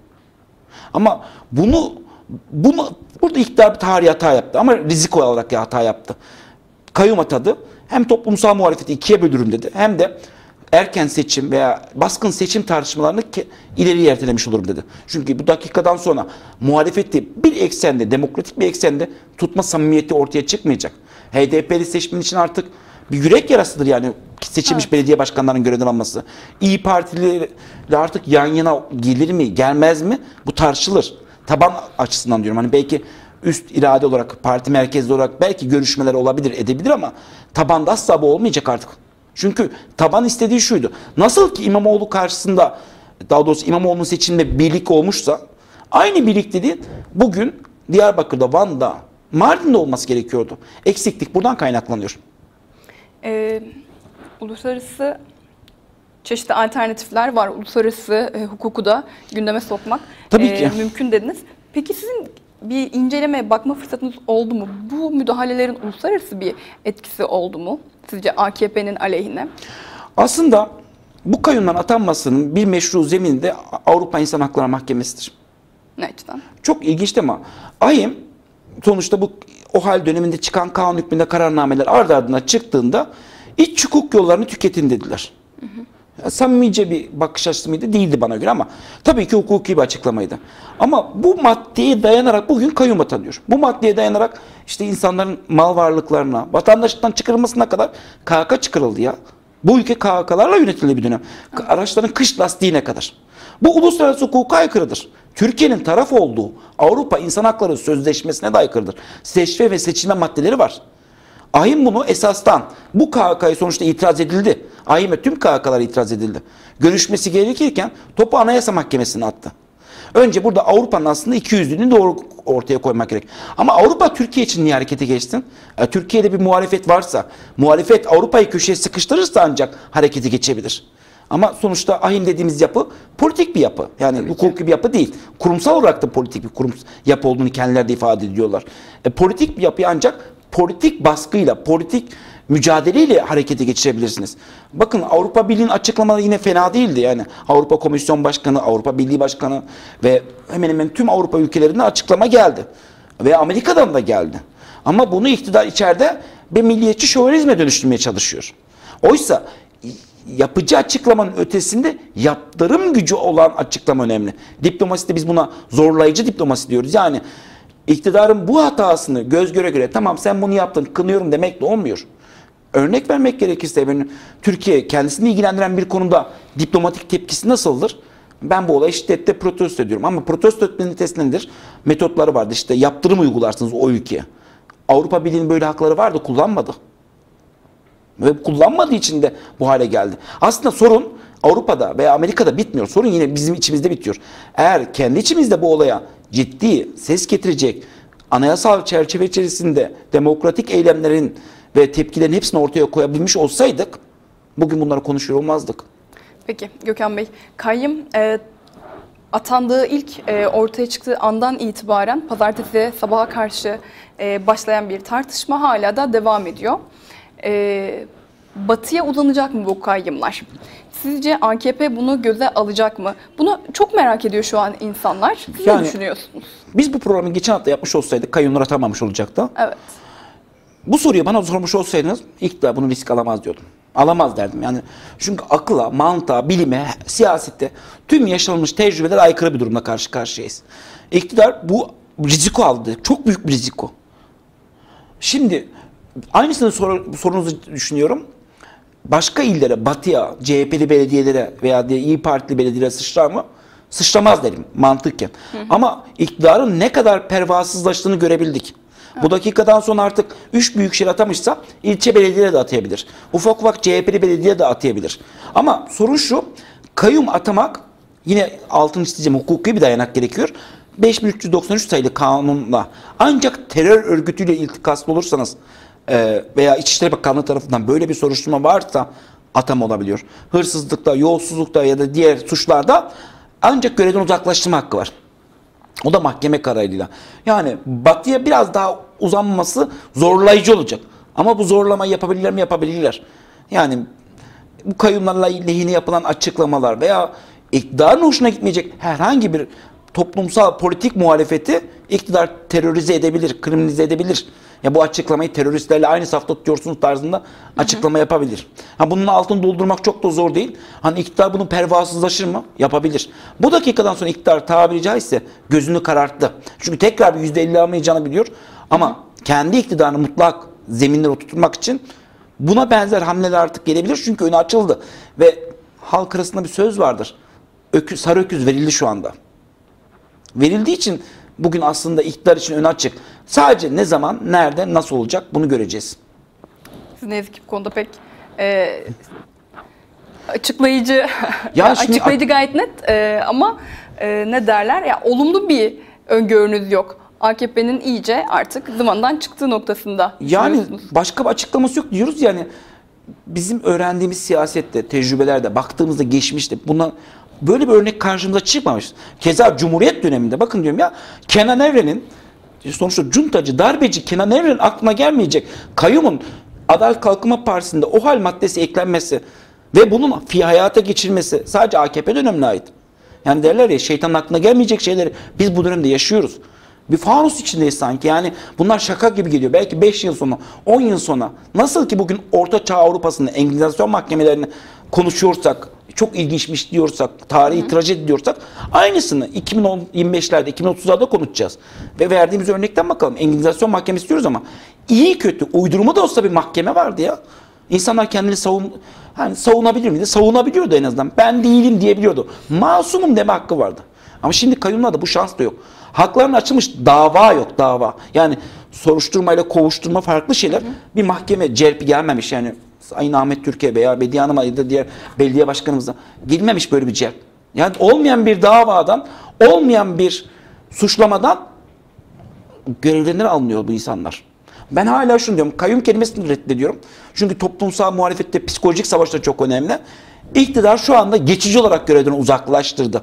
Ama bunu, bunu burada iktidar bir tarihi hata yaptı ama riziko olarak bir hata yaptı. Kayyum atadı. Hem toplumsal muhalefeti ikiye bölürüm dedi hem de erken seçim veya baskın seçim tartışmalarını ileri ertelemiş olurum dedi. Çünkü bu dakikadan sonra muhalefeti bir eksende, demokratik bir eksende tutma samimiyeti ortaya çıkmayacak. H D P'li seçmen için artık bir yürek yarasıdır yani seçilmiş evet. belediye başkanlarının görevden alması. İyi Partililer artık yan yana gelir mi, gelmez mi? Bu tartışılır. Taban açısından diyorum. Hani belki üst irade olarak, parti merkezli olarak belki görüşmeler olabilir, edebilir ama tabanda asla bu olmayacak artık. Çünkü taban istediği şuydu. Nasıl ki İmamoğlu karşısında, daha doğrusu İmamoğlu'nun seçiminde birlik olmuşsa, aynı birlikteliğin bugün Diyarbakır'da, Van'da, Mardin'de olması gerekiyordu. Eksiklik buradan kaynaklanıyor. Ee, uluslararası çeşitli alternatifler var. Uluslararası e, hukuku da gündeme sokmak Tabii e, ki. mümkün dediniz. Peki sizin bir inceleme, bakma fırsatınız oldu mu? Bu müdahalelerin uluslararası bir etkisi oldu mu? Sizce A K P'nin aleyhine? Aslında bu kayyumdan atanmasının bir meşru zemini de Avrupa İnsan Hakları Mahkemesi'dir. Ne açıdan? Çok ilginç ama A Y M sonuçta bu o hal döneminde çıkan kanun hükmünde kararnameler ardı ardına çıktığında iç hukuk yollarını tüketin dediler. Hı hı. Samimice bir bakış açısı mıydı? Değildi bana göre ama tabii ki hukuki bir açıklamaydı. Ama bu maddeye dayanarak bugün kayyum atanıyor. Bu maddeye dayanarak işte insanların mal varlıklarına, vatandaşlıktan çıkarılmasına kadar K H K çıkarıldı ya. Bu ülke K H K'larla yönetildi bir dönem. Araçların kış lastiğine kadar. Bu uluslararası hukuka aykırıdır. Türkiye'nin taraf olduğu Avrupa İnsan Hakları Sözleşmesi'ne de aykırıdır. Seçme ve seçilme maddeleri var. A Y M bunu esastan, bu K H K'ya sonuçta itiraz edildi. A Y M'e tüm K H K'lara itiraz edildi. Görüşmesi gerekirken topu Anayasa Mahkemesi'ne attı. Önce burada Avrupa'nın aslında ikiyüzlülüğünü doğru ortaya koymak gerek. Ama Avrupa Türkiye için niye harekete geçsin? E, Türkiye'de bir muhalefet varsa, muhalefet Avrupa'yı köşeye sıkıştırırsa ancak harekete geçebilir. Ama sonuçta A Y M dediğimiz yapı politik bir yapı. Yani Tabii hukuki ki. bir yapı değil. Kurumsal olarak da politik bir kurum yapı olduğunu kendileri de ifade ediyorlar. E, politik bir yapıyı ancak politik baskıyla, politik mücadeleyle harekete geçirebilirsiniz. Bakın Avrupa Birliği'nin açıklamaları yine fena değildi. Yani Avrupa Komisyon Başkanı, Avrupa Birliği Başkanı ve hemen hemen tüm Avrupa ülkelerinden açıklama geldi. Ve Amerika'dan da geldi. Ama bunu iktidar içeride bir milliyetçi şövenizme dönüştürmeye çalışıyor. Oysa yapıcı açıklamanın ötesinde yaptırım gücü olan açıklama önemli. Diplomaside biz buna zorlayıcı diplomasi diyoruz. Yani iktidarın bu hatasını göz göre göre tamam sen bunu yaptın kınıyorum demekle olmuyor. Örnek vermek gerekirse benim, Türkiye kendisini ilgilendiren bir konuda diplomatik tepkisi nasıldır? Ben bu olayı şiddetle protesto ediyorum. Ama protesto etmenin ötesi nedir? Metotları vardı. İşte yaptırım uygularsınız o ülkeye. Avrupa Birliği'nin böyle hakları vardı, kullanmadı. Ve kullanmadığı için de bu hale geldi. Aslında sorun Avrupa'da veya Amerika'da bitmiyor. Sorun yine bizim içimizde bitiyor. Eğer kendi içimizde bu olaya ciddi ses getirecek, anayasal çerçeve içerisinde demokratik eylemlerin ve tepkilerin hepsini ortaya koyabilmiş olsaydık bugün bunları konuşuyor olmazdık. Peki Gökhan Bey, kayyım e, atandığı ilk e, ortaya çıktığı andan itibaren pazartesi sabaha karşı e, başlayan bir tartışma hala da devam ediyor. E, batıya uzanacak mı bu kayyımlar? Sizce A K P bunu göze alacak mı? Bunu çok merak ediyor şu an insanlar. Siz yani, ne düşünüyorsunuz? Biz bu programı geçen hafta yapmış olsaydık kayyumlar atanmamış olacaktı. Evet. Bu soruyu bana sormuş olsaydınız ilk de bunu risk alamaz diyordum. Alamaz derdim yani. Çünkü akla, mantığa, bilime, siyasette tüm yaşanmış tecrübeler aykırı bir durumda karşı karşıyayız. İktidar bu riziko aldı. Çok büyük bir riziko. Şimdi aynısını sor, sorunuzu düşünüyorum. Başka illere, batıya, C H P'li belediyelere veya İYİ Partili belediyelere sıçrar mı? Sıçramaz derim mantıken. Hı hı. Ama iktidarın ne kadar pervasızlaştığını görebildik. Evet. Bu dakikadan sonra artık üç büyükşehir atamışsa ilçe belediyeleri de atayabilir. Ufak ufak C H P'li belediye de atayabilir. Ama sorun şu, kayyum atamak yine altını çizeceğim hukuki bir dayanak gerekiyor. beş bin üç yüz doksan üç sayılı kanunla ancak terör örgütüyle iltikaslı olursanız veya İçişleri Bakanlığı tarafından böyle bir soruşturma varsa atama olabiliyor. Hırsızlıkta, yolsuzlukta ya da diğer suçlarda ancak görevden uzaklaştırma hakkı var. O da mahkeme kararıyla. Yani batıya biraz daha uzanması zorlayıcı olacak. Ama bu zorlamayı yapabilirler mi? Yapabilirler. Yani bu kayyumlarla lehine yapılan açıklamalar veya iktidarın hoşuna gitmeyecek herhangi bir toplumsal politik muhalefeti iktidar terörize edebilir, kriminalize edebilir. Ya bu açıklamayı teröristlerle aynı safta tutuyorsunuz tarzında açıklama hı hı. yapabilir. Ha bunun altını doldurmak çok da zor değil. Hani iktidar bunu pervasızlaşır mı? Yapabilir. Bu dakikadan sonra iktidar tabiri caizse gözünü kararttı. Çünkü tekrar bir yüzde elli almayacağını biliyor. Ama hı hı. kendi iktidarını mutlak zeminlere oturtmak için buna benzer hamleler artık gelebilir. Çünkü önü açıldı. Ve halk arasında bir söz vardır. Öküz, sarı öküz verildi şu anda. Verildiği için bugün aslında iktidar için ön açık. Sadece ne zaman, nerede, nasıl olacak bunu göreceğiz. Siz ne yazık ki bu konuda pek e, açıklayıcı, ya ya açıklayıcı gayet net e, ama e, ne derler ya olumlu bir öngörünüz yok. A K P'nin iyice artık zıvandan çıktığı noktasında. Yani başka bir açıklaması yok diyoruz yani. Bizim öğrendiğimiz siyasette, tecrübelerde, baktığımızda geçmişte buna böyle bir örnek karşımıza çıkmamış. Keza Cumhuriyet döneminde bakın diyorum ya Kenan Evren'in sonuçta cuntacı, darbeci Kenan Evren'in aklına gelmeyecek kayyumun Adalet Kalkınma Partisi'nde o hal maddesi eklenmesi ve bunun fi hayata geçirilmesi sadece A K P dönemine ait. Yani derler ya şeytanın aklına gelmeyecek şeyleri biz bu dönemde yaşıyoruz. Bir fanus içindeyiz sanki. Yani bunlar şaka gibi geliyor. Belki beş yıl sonra, on yıl sonra nasıl ki bugün Orta Çağ Avrupa'sında Engizasyon mahkemelerini konuşuyorsak, çok ilginçmiş diyorsak, tarihi trajedi diyorsak aynısını iki bin yirmi beşlerde, iki bin otuzlarda konuşacağız. Ve verdiğimiz örnekten bakalım. Engizasyon mahkemesi diyoruz ama iyi kötü uydurma da olsa bir mahkeme vardı ya. İnsanlar kendini savun, hani savunabilir miydi? Savunabiliyordu en azından. Ben değilim diyebiliyordu. Masumum deme hakkı vardı. Ama şimdi kayyumlarda bu şans da yok. Haklarına açılmış dava yok, dava. Yani soruşturmayla kovuşturma farklı şeyler. Hı. Bir mahkeme celp gelmemiş yani. Sayın Ahmet Türkiye veya Bediye Hanım'a ya da diğer belediye başkanımıza girmemiş böyle bir celp. Yani olmayan bir davadan, olmayan bir suçlamadan görevlerinden alınıyor bu insanlar. Ben hala şunu diyorum, kayyum kelimesini reddediyorum. Çünkü toplumsal muhalefette psikolojik savaş da çok önemli. İktidar şu anda geçici olarak görevden uzaklaştırdı.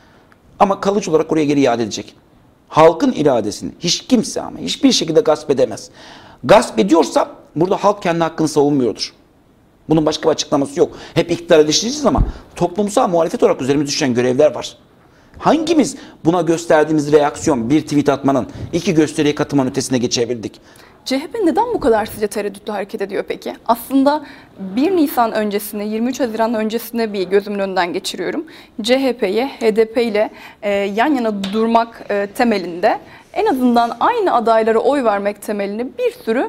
Ama kalıcı olarak oraya geri iade edecek. Halkın iradesini hiç kimse ama hiçbir şekilde gasp edemez. Gasp ediyorsa burada halk kendi hakkını savunmuyordur. Bunun başka bir açıklaması yok. Hep iktidar eleştireceğiz ama toplumsal muhalefet olarak üzerimize düşen görevler var. Hangimiz buna gösterdiğimiz reaksiyon bir tweet atmanın, iki gösteriye katılmanın ötesine geçebildik? C H P neden bu kadar sizce tereddütlü hareket ediyor peki? Aslında bir Nisan öncesine, yirmi üç Haziran öncesine bir gözümün önünden geçiriyorum. C H P'ye H D P ile e, yan yana durmak e, temelinde en azından aynı adaylara oy vermek temelini bir sürü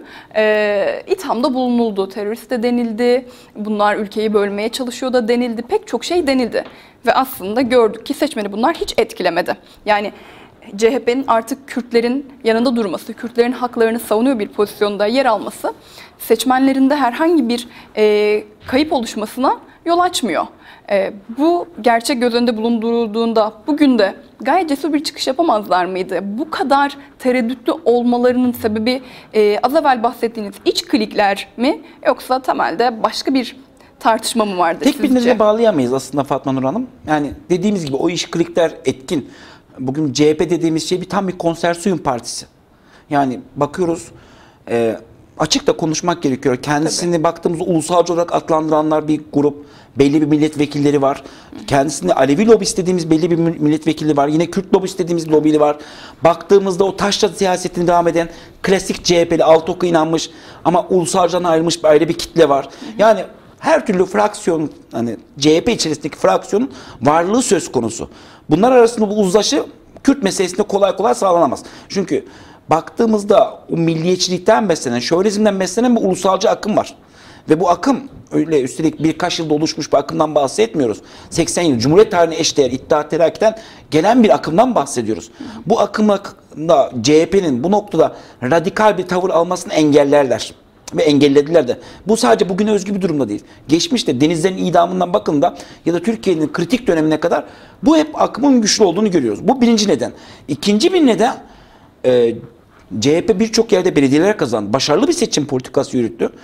e, ithamda bulunuldu. Terörist de denildi, bunlar ülkeyi bölmeye çalışıyor da denildi, pek çok şey denildi. Ve aslında gördük ki seçmeni bunlar hiç etkilemedi. Yani C H P'nin artık Kürtlerin yanında durması, Kürtlerin haklarını savunuyor bir pozisyonda yer alması seçmenlerinde herhangi bir e, kayıp oluşmasına yol açmıyor. E, bu gerçek göz önünde bulundurulduğunda bugün de gayet cesur bir çıkış yapamazlar mıydı? Bu kadar tereddütlü olmalarının sebebi e, az evvel bahsettiğiniz iç klikler mi yoksa temelde başka bir tartışma mı vardı Tek sizce? bir nedene bağlayamayız aslında Fatma Nur Hanım. Yani dediğimiz gibi o iç klikler etkin. Bugün C H P dediğimiz şey bir tam bir konsorsiyum partisi. Yani bakıyoruz e, açık da konuşmak gerekiyor. Kendisini Tabii. baktığımızda ulusalcı olarak adlandıranlar bir grup, belli bir milletvekilleri var. Kendisini Alevi lobi istediğimiz belli bir milletvekili var. Yine Kürt lobi istediğimiz lobili var. Baktığımızda o taşra siyasetini devam eden klasik C H P'li alt oku inanmış ama ulusalcıdan ayrılmış bir ayrı bir kitle var. Yani her türlü fraksiyon, hani C H P içerisindeki fraksiyonun varlığı söz konusu. Bunlar arasında bu uzlaşı Kürt meselesinde kolay kolay sağlanamaz. Çünkü baktığımızda o milliyetçilikten beslenen, şövalizmden beslenen bir ulusalcı akım var. Ve bu akım öyle üstelik birkaç yılda oluşmuş bir akımdan bahsetmiyoruz. seksen yıl Cumhuriyet tarihine eşdeğer İttihat Terakki'den gelen bir akımdan bahsediyoruz. Bu akımda C H P'nin bu noktada radikal bir tavır almasını engellerler. Ve engellediler de. Bu sadece bugüne özgü bir durumda değil. Geçmişte denizlerin idamından bakın da ya da Türkiye'nin kritik dönemine kadar bu hep akımın güçlü olduğunu görüyoruz. Bu birinci neden. İkinci bir neden e, C H P birçok yerde belediyeler kazandı. Başarılı bir seçim politikası yürüttü.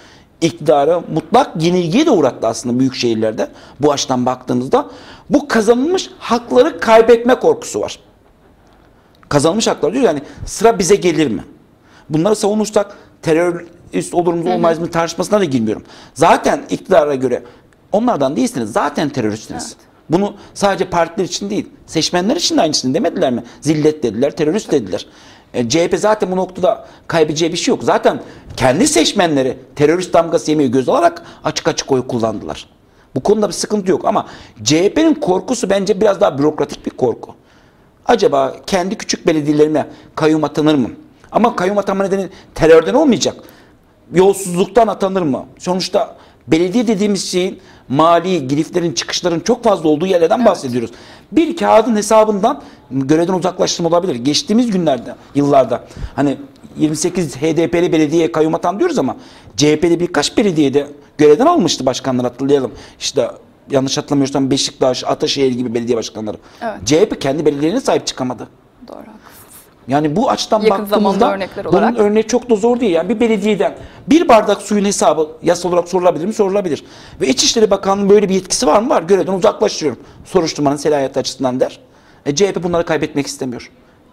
iktidarı mutlak yenilgiye de uğrattı aslında büyük şehirlerde. Bu açıdan baktığımızda bu kazanılmış hakları kaybetme korkusu var. Kazanılmış haklar diyor yani sıra bize gelir mi? Bunları savunursak terörist olur mu olmaz mı tartışmasına da girmiyorum. Zaten iktidara göre onlardan değilsiniz. Zaten teröristsiniz. Evet. Bunu sadece partiler için değil, seçmenler için de aynısını demediler mi? Zillet dediler, terörist dediler. E, C H P zaten bu noktada kaybedeceği bir şey yok. Zaten kendi seçmenleri terörist damgası yemeyi göz alarak açık açık oy kullandılar. Bu konuda bir sıkıntı yok ama C H P'nin korkusu bence biraz daha bürokratik bir korku. Acaba kendi küçük belediyelerine kayyum atanır mı? Ama kayyum atanma nedeni terörden olmayacak. Yolsuzluktan atanır mı? Sonuçta belediye dediğimiz şeyin mali, giriflerin, çıkışların çok fazla olduğu yerlerden evet. bahsediyoruz. Bir kağıdın hesabından görevden uzaklaştırma olabilir. Geçtiğimiz günlerde, yıllarda hani yirmi sekiz H D P'li belediyeye kayyum atan diyoruz ama C H P'li birkaç belediyede görevden almıştı başkanlar hatırlayalım. İşte yanlış hatırlamıyorsam Beşiktaş, Ataşehir gibi belediye başkanları. Evet. C H P kendi belediyelerine sahip çıkamadı. Doğru. Yani bu açıdan yakın baktığımızda bunun örneği çok da zor değil. Yani bir belediyeden bir bardak suyun hesabı yasal olarak sorulabilir mi? Sorulabilir. Ve İçişleri Bakanlığı'nın böyle bir yetkisi var mı? Var. Görevden uzaklaştırıyorum. Soruşturmanın selahiyeti açısından der. E, C H P bunları kaybetmek istemiyor.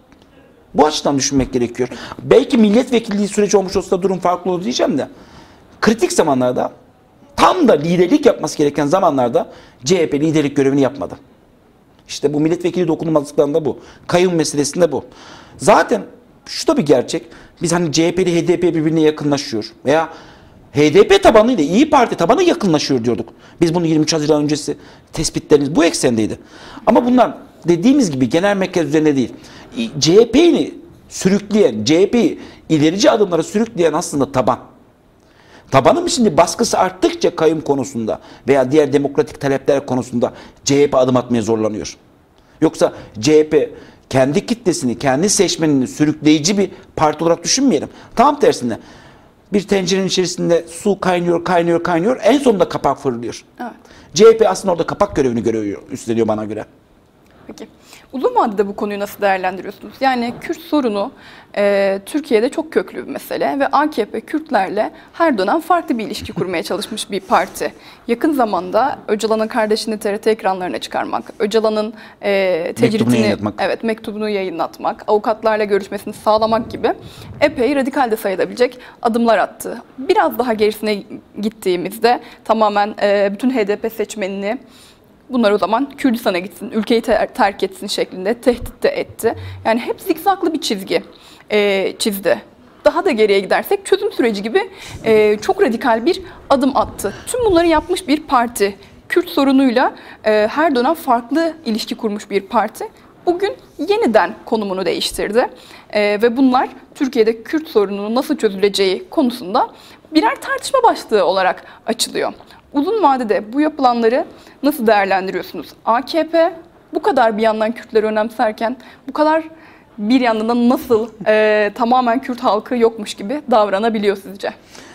Bu açıdan düşünmek gerekiyor. Belki milletvekilliği süreci olmuş olsa da durum farklı olur diyeceğim de. Kritik zamanlarda tam da liderlik yapması gereken zamanlarda C H P liderlik görevini yapmadı. İşte bu milletvekili dokunulmazlıklarında bu. Kayyum meselesinde bu. Zaten şu da bir gerçek. Biz hani C H P'li H D P birbirine yakınlaşıyor. Veya H D P tabanıyla İyi Parti tabanı yakınlaşıyor diyorduk. Biz bunu yirmi üç Haziran öncesi tespitlerimiz bu eksendeydi. Ama bunlar dediğimiz gibi genel merkez üzerinde değil. C H P'yi sürükleyen, C H P'yi ilerici adımlara sürükleyen aslında taban. Tabanın şimdi baskısı arttıkça kayyum konusunda veya diğer demokratik talepler konusunda C H P adım atmaya zorlanıyor. Yoksa C H P kendi kitlesini, kendi seçmenini sürükleyici bir parti olarak düşünmeyelim. Tam tersine bir tencerenin içerisinde su kaynıyor, kaynıyor, kaynıyor. En sonunda kapak fırlıyor. Evet. C H P aslında orada kapak görevini görüyor, üstleniyor bana göre. Peki. Uzun vadede bu konuyu nasıl değerlendiriyorsunuz? Yani Kürt sorunu e, Türkiye'de çok köklü bir mesele ve A K P Kürtlerle her dönem farklı bir ilişki kurmaya çalışmış bir parti. Yakın zamanda Öcalan'ın kardeşini T R T ekranlarına çıkarmak, Öcalan'ın e, tecritini, evet mektubunu yayınlatmak, avukatlarla görüşmesini sağlamak gibi epey radikal de sayılabilecek adımlar attı. Biraz daha gerisine gittiğimizde tamamen e, bütün H D P seçmenini bunlar o zaman Kürdistan'a gitsin, ülkeyi ter terk etsin şeklinde tehdit de etti. Yani hep zikzaklı bir çizgi e, çizdi. Daha da geriye gidersek çözüm süreci gibi e, çok radikal bir adım attı. Tüm bunları yapmış bir parti. Kürt sorunuyla e, her dönem farklı ilişki kurmuş bir parti. Bugün yeniden konumunu değiştirdi. E, ve bunlar Türkiye'de Kürt sorununun nasıl çözüleceği konusunda birer tartışma başlığı olarak açılıyor. Uzun vadede bu yapılanları nasıl değerlendiriyorsunuz? A K P bu kadar bir yandan Kürtleri önemserken bu kadar bir yandan da nasıl e, tamamen Kürt halkı yokmuş gibi davranabiliyor sizce?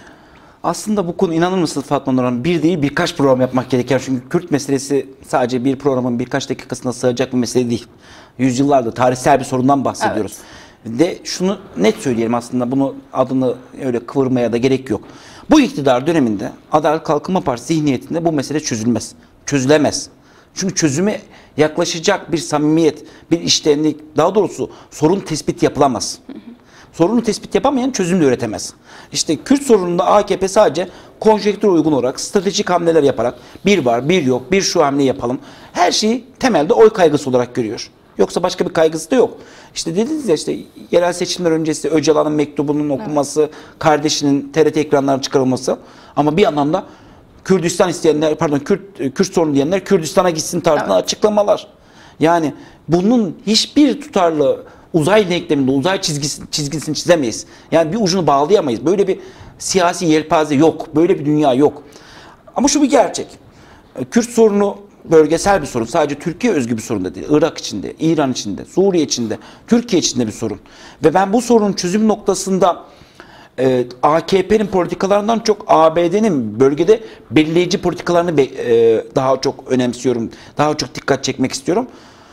Aslında bu konu inanır mısınız Fatma Nur Hanım bir değil birkaç program yapmak gerekiyor. Çünkü Kürt meselesi sadece bir programın birkaç dakikasına sığacak bir mesele değil. Yüzyıllardır tarihsel bir sorundan bahsediyoruz. Evet. De şunu net söyleyelim aslında bunu adını öyle kıvırmaya da gerek yok. Bu iktidar döneminde Adalet Kalkınma Partisi zihniyetinde bu mesele çözülmez. Çözülemez. Çünkü çözüme yaklaşacak bir samimiyet, bir iştenlik, daha doğrusu sorun tespit yapılamaz. Hı hı. Sorunu tespit yapamayan çözüm de üretemez. İşte Kürt sorununda A K P sadece konjektür uygun olarak stratejik hamleler yaparak bir var, bir yok, bir şu hamle yapalım. Her şeyi temelde oy kaygısı olarak görüyor. Yoksa başka bir kaygısı da yok. İşte dediniz ya işte yerel seçimler öncesi Öcalan'ın mektubunun okunması, evet. kardeşinin T R T ekranlarına çıkarılması. Ama bir yandan da Kürdistan isteyenler, pardon Kürt, Kürt sorunu diyenler Kürdistan'a gitsin tarzında evet. açıklamalar. Yani bunun hiçbir tutarlı uzay denkleminde uzay çizgisi, çizgisini çizemeyiz. Yani bir ucunu bağlayamayız. Böyle bir siyasi yelpaze yok. Böyle bir dünya yok. Ama şu bir gerçek. Kürt sorunu bölgesel bir sorun. Sadece Türkiye özgü bir sorun da değil. Irak içinde, İran içinde, Suriye içinde, Türkiye içinde bir sorun. Ve ben bu sorunun çözüm noktasında e, A K P'nin politikalarından çok A B D'nin bölgede belirleyici politikalarını e, daha çok önemsiyorum. Daha çok dikkat çekmek istiyorum.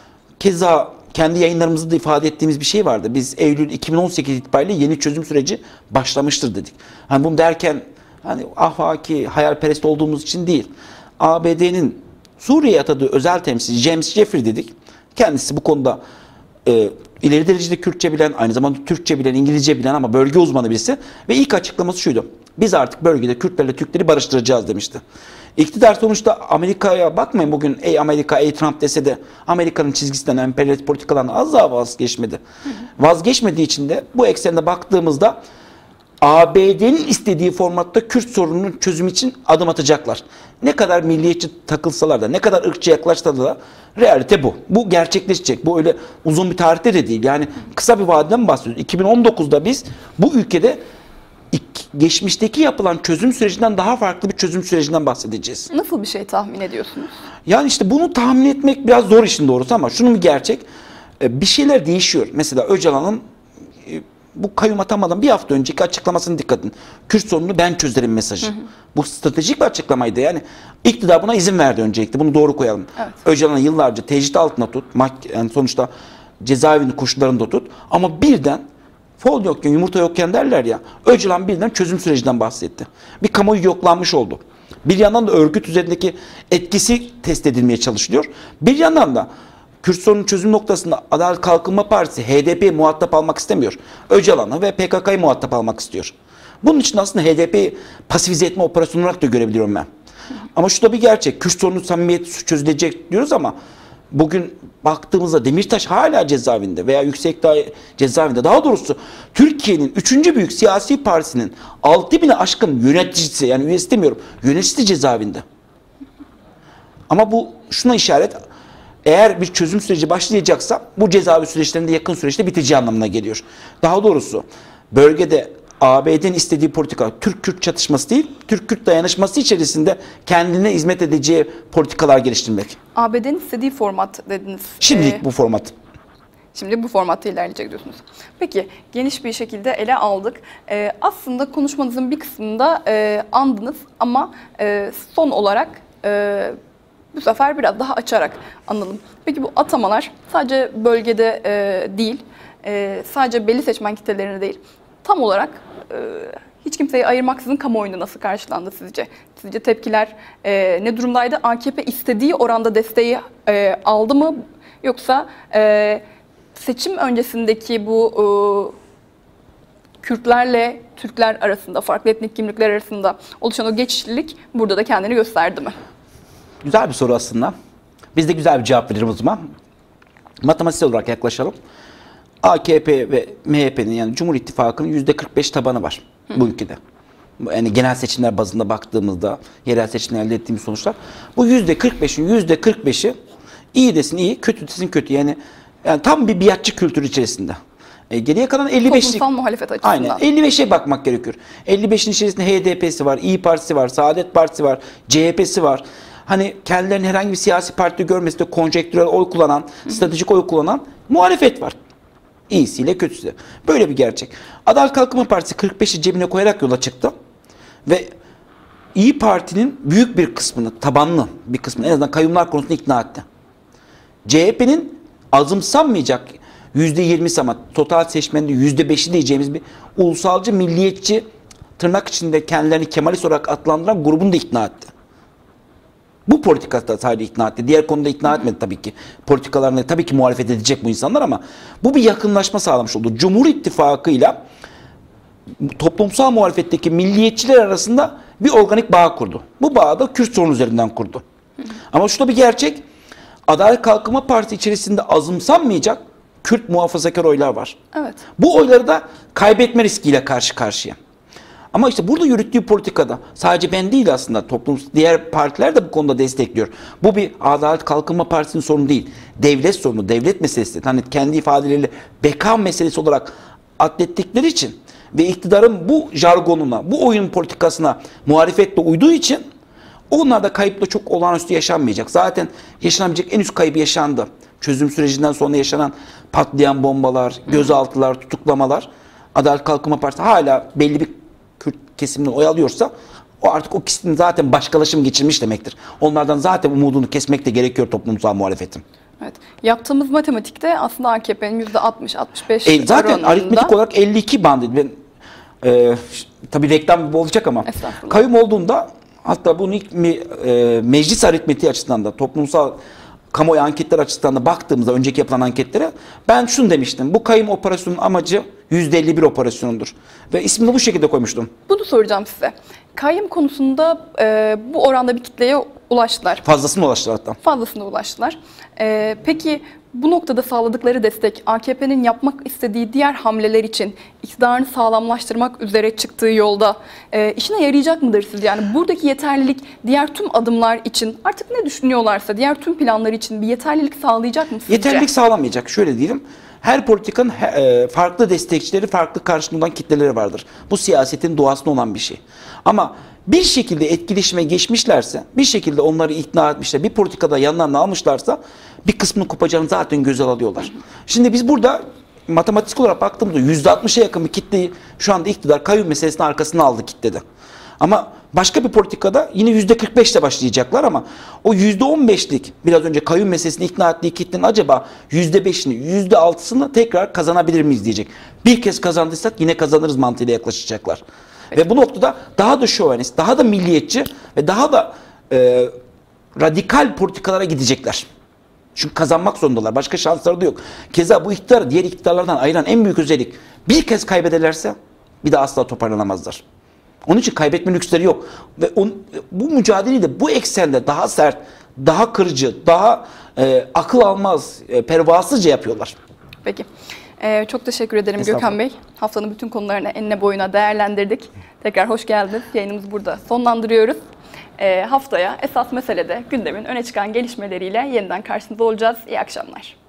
Keza kendi yayınlarımızda da ifade ettiğimiz bir şey vardı. Biz Eylül iki bin on sekiz itibariyle yeni çözüm süreci başlamıştır dedik. Hani bunu derken hani afaki, hayalperest olduğumuz için değil. A B D'nin Suriye'ye atadığı özel temsilci James Jeffrey dedik. Kendisi bu konuda e, ileri derecede Kürtçe bilen, aynı zamanda Türkçe bilen, İngilizce bilen ama bölge uzmanı birisi. Ve ilk açıklaması şuydu: biz artık bölgede Kürtlerle Türkleri barıştıracağız demişti. İktidar sonuçta Amerika'ya bakmayın, bugün ey Amerika, ey Trump dese de Amerika'nın çizgisinden, emperyalist politikalarından az daha vazgeçmedi. Hı hı. Vazgeçmediği için de bu eksende baktığımızda A B D'nin istediği formatta Kürt sorununun çözümü için adım atacaklar. Ne kadar milliyetçi takılsalar da, ne kadar ırkçı yaklaşsalar da realite bu. Bu gerçekleşecek. Bu öyle uzun bir tarihte de değil. Yani kısa bir vadeden bahsediyoruz. iki bin on dokuzda biz bu ülkede geçmişteki yapılan çözüm sürecinden daha farklı bir çözüm sürecinden bahsedeceğiz. Nasıl bir şey tahmin ediyorsunuz? Yani işte bunu tahmin etmek biraz zor işin doğrusu ama şunun bir gerçek. Bir şeyler değişiyor. Mesela Öcalan'ın bu kayyum atamadan bir hafta önceki açıklamasını dikkat edin. Kürt sorununu ben çözerim mesajı. Hı hı. Bu stratejik bir açıklamaydı. Yani iktidar buna izin verdi öncelikle. Bunu doğru koyalım. Evet. Öcalan'ı yıllarca tecrit altına tut. Yani sonuçta cezaevinin koşullarında tut. Ama birden fol yokken, yumurta yokken derler ya. Öcalan birden çözüm sürecinden bahsetti. Bir kamuoyu yoklanmış oldu. Bir yandan da örgüt üzerindeki etkisi test edilmeye çalışılıyor. Bir yandan da Kürt sorunun çözüm noktasında Adalet Kalkınma Partisi H D P'yi muhatap almak istemiyor. Öcalan'ı ve P K K'yı muhatap almak istiyor. Bunun için aslında H D P'yi pasifize etme operasyonu olarak da görebiliyorum ben. Ama şu da bir gerçek. Kürt sorunun samimiyeti çözülecek diyoruz ama bugün baktığımızda Demirtaş hala cezaevinde veya Yüksekdağ cezaevinde. Daha doğrusu Türkiye'nin üçüncü büyük siyasi partisinin altı bine aşkın yöneticisi, yani üyesi demiyorum, yöneticisi cezaevinde. Ama bu şuna işaret: eğer bir çözüm süreci başlayacaksa bu cezaevi süreçlerinde yakın süreçte biteceği anlamına geliyor. Daha doğrusu bölgede A B D'nin istediği politika Türk-Kürt çatışması değil, Türk-Kürt dayanışması içerisinde kendine hizmet edeceği politikalar geliştirmek. A B D'nin istediği format dediniz. Şimdilik ee, bu format. Şimdi bu formatta ilerleyecek diyorsunuz. Peki, geniş bir şekilde ele aldık. Ee, aslında konuşmanızın bir kısmında e, andınız ama e, son olarak e, bu sefer biraz daha açarak anladım. Peki bu atamalar sadece bölgede e, değil, e, sadece belli seçmen kitlelerine değil, tam olarak e, hiç kimseyi ayırmaksızın kamuoyunda nasıl karşılandı sizce? Sizce tepkiler e, ne durumdaydı? A K P istediği oranda desteği e, aldı mı? Yoksa e, seçim öncesindeki bu e, Kürtlerle Türkler arasında, farklı etnik kimlikler arasında oluşan o geçişlilik burada da kendini gösterdi mi? Güzel bir soru aslında. Biz de güzel bir cevap verelim o zaman. Matematiksel olarak yaklaşalım. A K P ve M H P'nin, yani Cumhur İttifakı'nın yüzde kırk beş tabanı var Hı. bu ülkede. Yani genel seçimler bazında baktığımızda, yerel seçimler elde ettiğimiz sonuçlar. Bu yüzde kırk beşin yüzde kırk beşi iyi desin iyi, kötü desin kötü. Yani, yani tam bir biatçı kültürü içerisinde. E, geriye kalan elli beşlik. Toplumsal muhalefet açısından. Aynen. elli beşe bakmak gerekiyor. elli beşin içerisinde H D P'si var, İyi Partisi var, Saadet Partisi var, C H P'si var. Hani kendilerini herhangi bir siyasi parti görmesi de konjektürel oy kullanan, Hı. stratejik oy kullanan muhalefet var. İyisiyle kötüsüyle. Böyle bir gerçek. Adalet Kalkınma Partisi kırk beşi cebine koyarak yola çıktı. Ve İyi Parti'nin büyük bir kısmını, tabanlı bir kısmını, en azından kayyumlar konusunda ikna etti. C H P'nin azımsanmayacak yüzde yirmisi ama total seçmenin yüzde beşi diyeceğimiz bir ulusalcı, milliyetçi, tırnak içinde kendilerini Kemalist olarak adlandıran grubunu da ikna etti. Bu politikada sadece ikna etti. Diğer konuda ikna etmedi tabii ki. Politikalarına tabii ki muhalefet edecek bu insanlar ama bu bir yakınlaşma sağlamış oldu. Cumhur İttifakı'yla toplumsal muhalefetteki milliyetçiler arasında bir organik bağ kurdu. Bu bağı da Kürt sorunu üzerinden kurdu. Ama şu da bir gerçek: Adalet Kalkınma Partisi içerisinde azımsanmayacak Kürt muhafazakar oylar var. Evet. Bu oyları da kaybetme riskiyle karşı karşıya. Ama işte burada yürüttüğü politikada sadece ben değil, aslında toplum, diğer partiler de bu konuda destekliyor. Bu bir Adalet Kalkınma Partisi'nin sorunu değil. Devlet sorunu, devlet meselesi. Hani kendi ifadeleriyle beka meselesi olarak atlettikleri için ve iktidarın bu jargonuna, bu oyun politikasına muhalefetle uyduğu için onlarda kayıp da çok olağanüstü yaşanmayacak. Zaten yaşanabilecek en üst kaybı yaşandı. Çözüm sürecinden sonra yaşanan patlayan bombalar, gözaltılar, tutuklamalar. Adalet Kalkınma Partisi hala belli bir Kürt kesimini oy alıyorsa o artık o kesimin zaten başkalaşım geçirmiş demektir. Onlardan zaten umudunu kesmek de gerekiyor toplumsal muhalefetin. Evet. Yaptığımız matematikte aslında A K P'nin yüzde altmış altmış beş e, zaten oranında. aritmetik olarak elli iki bandı. Ben, e, tabii reklam gibi olacak ama Estağfurullah. kayyum olduğunda, hatta bunun ilk mi, e, meclis aritmetiği açısından da, toplumsal kamuoyu anketler açısından da baktığımızda önceki yapılan anketlere ben şunu demiştim. Bu kayyum operasyonun amacı yüzde elli bir operasyonundur. Ve ismini bu şekilde koymuştum. Bunu soracağım size. Kayyum konusunda e, bu oranda bir kitleye ulaştılar. Fazlasına ulaştılar hatta. Fazlasına ulaştılar. E, peki bu noktada sağladıkları destek A K P'nin yapmak istediği diğer hamleler için iktidarını sağlamlaştırmak üzere çıktığı yolda e, işine yarayacak mıdır sizce? Yani buradaki yeterlilik diğer tüm adımlar için, artık ne düşünüyorlarsa diğer tüm planlar için bir yeterlilik sağlayacak mı sizce? Yeterlilik sağlamayacak. Şöyle diyelim. Her politikanın he- farklı destekçileri, farklı karşılığından kitleleri vardır. Bu siyasetin doğasında olan bir şey. Ama bir şekilde etkileşime geçmişlerse, bir şekilde onları ikna etmişler, bir politikada yanlarına almışlarsa bir kısmını kopacağını zaten göze alıyorlar. Şimdi biz burada matematik olarak baktığımızda yüzde altmışa yakın bir kitleyi şu anda iktidar kayyum meselesinin arkasına aldı kitlede. Ama başka bir politikada yine yüzde kırk beşle başlayacaklar ama o yüzde on beşlik biraz önce kayyum meselesini ikna ettiği kitlenin acaba yüzde beşini, yüzde altısını tekrar kazanabilir miyiz diyecek. Bir kez kazandıysak yine kazanırız mantığıyla yaklaşacaklar. Ve bu noktada daha da şövenist, daha da milliyetçi ve daha da e, radikal politikalara gidecekler. Çünkü kazanmak zorundalar. Başka şansları da yok. Keza bu iktidarı diğer iktidarlardan ayıran en büyük özellik, bir kez kaybederlerse bir daha asla toparlanamazlar. Onun için kaybetme lüksleri yok. Ve on, bu mücadeleyi de bu eksende daha sert, daha kırıcı, daha e, akıl almaz, e, pervasızca yapıyorlar. Peki. Ee, çok teşekkür ederim Gökhan Bey. Haftanın bütün konularını enine boyuna değerlendirdik. Tekrar hoş geldiniz. Yayınımızı burada sonlandırıyoruz. Ee, haftaya esas meselede gündemin öne çıkan gelişmeleriyle yeniden karşınızda olacağız. İyi akşamlar.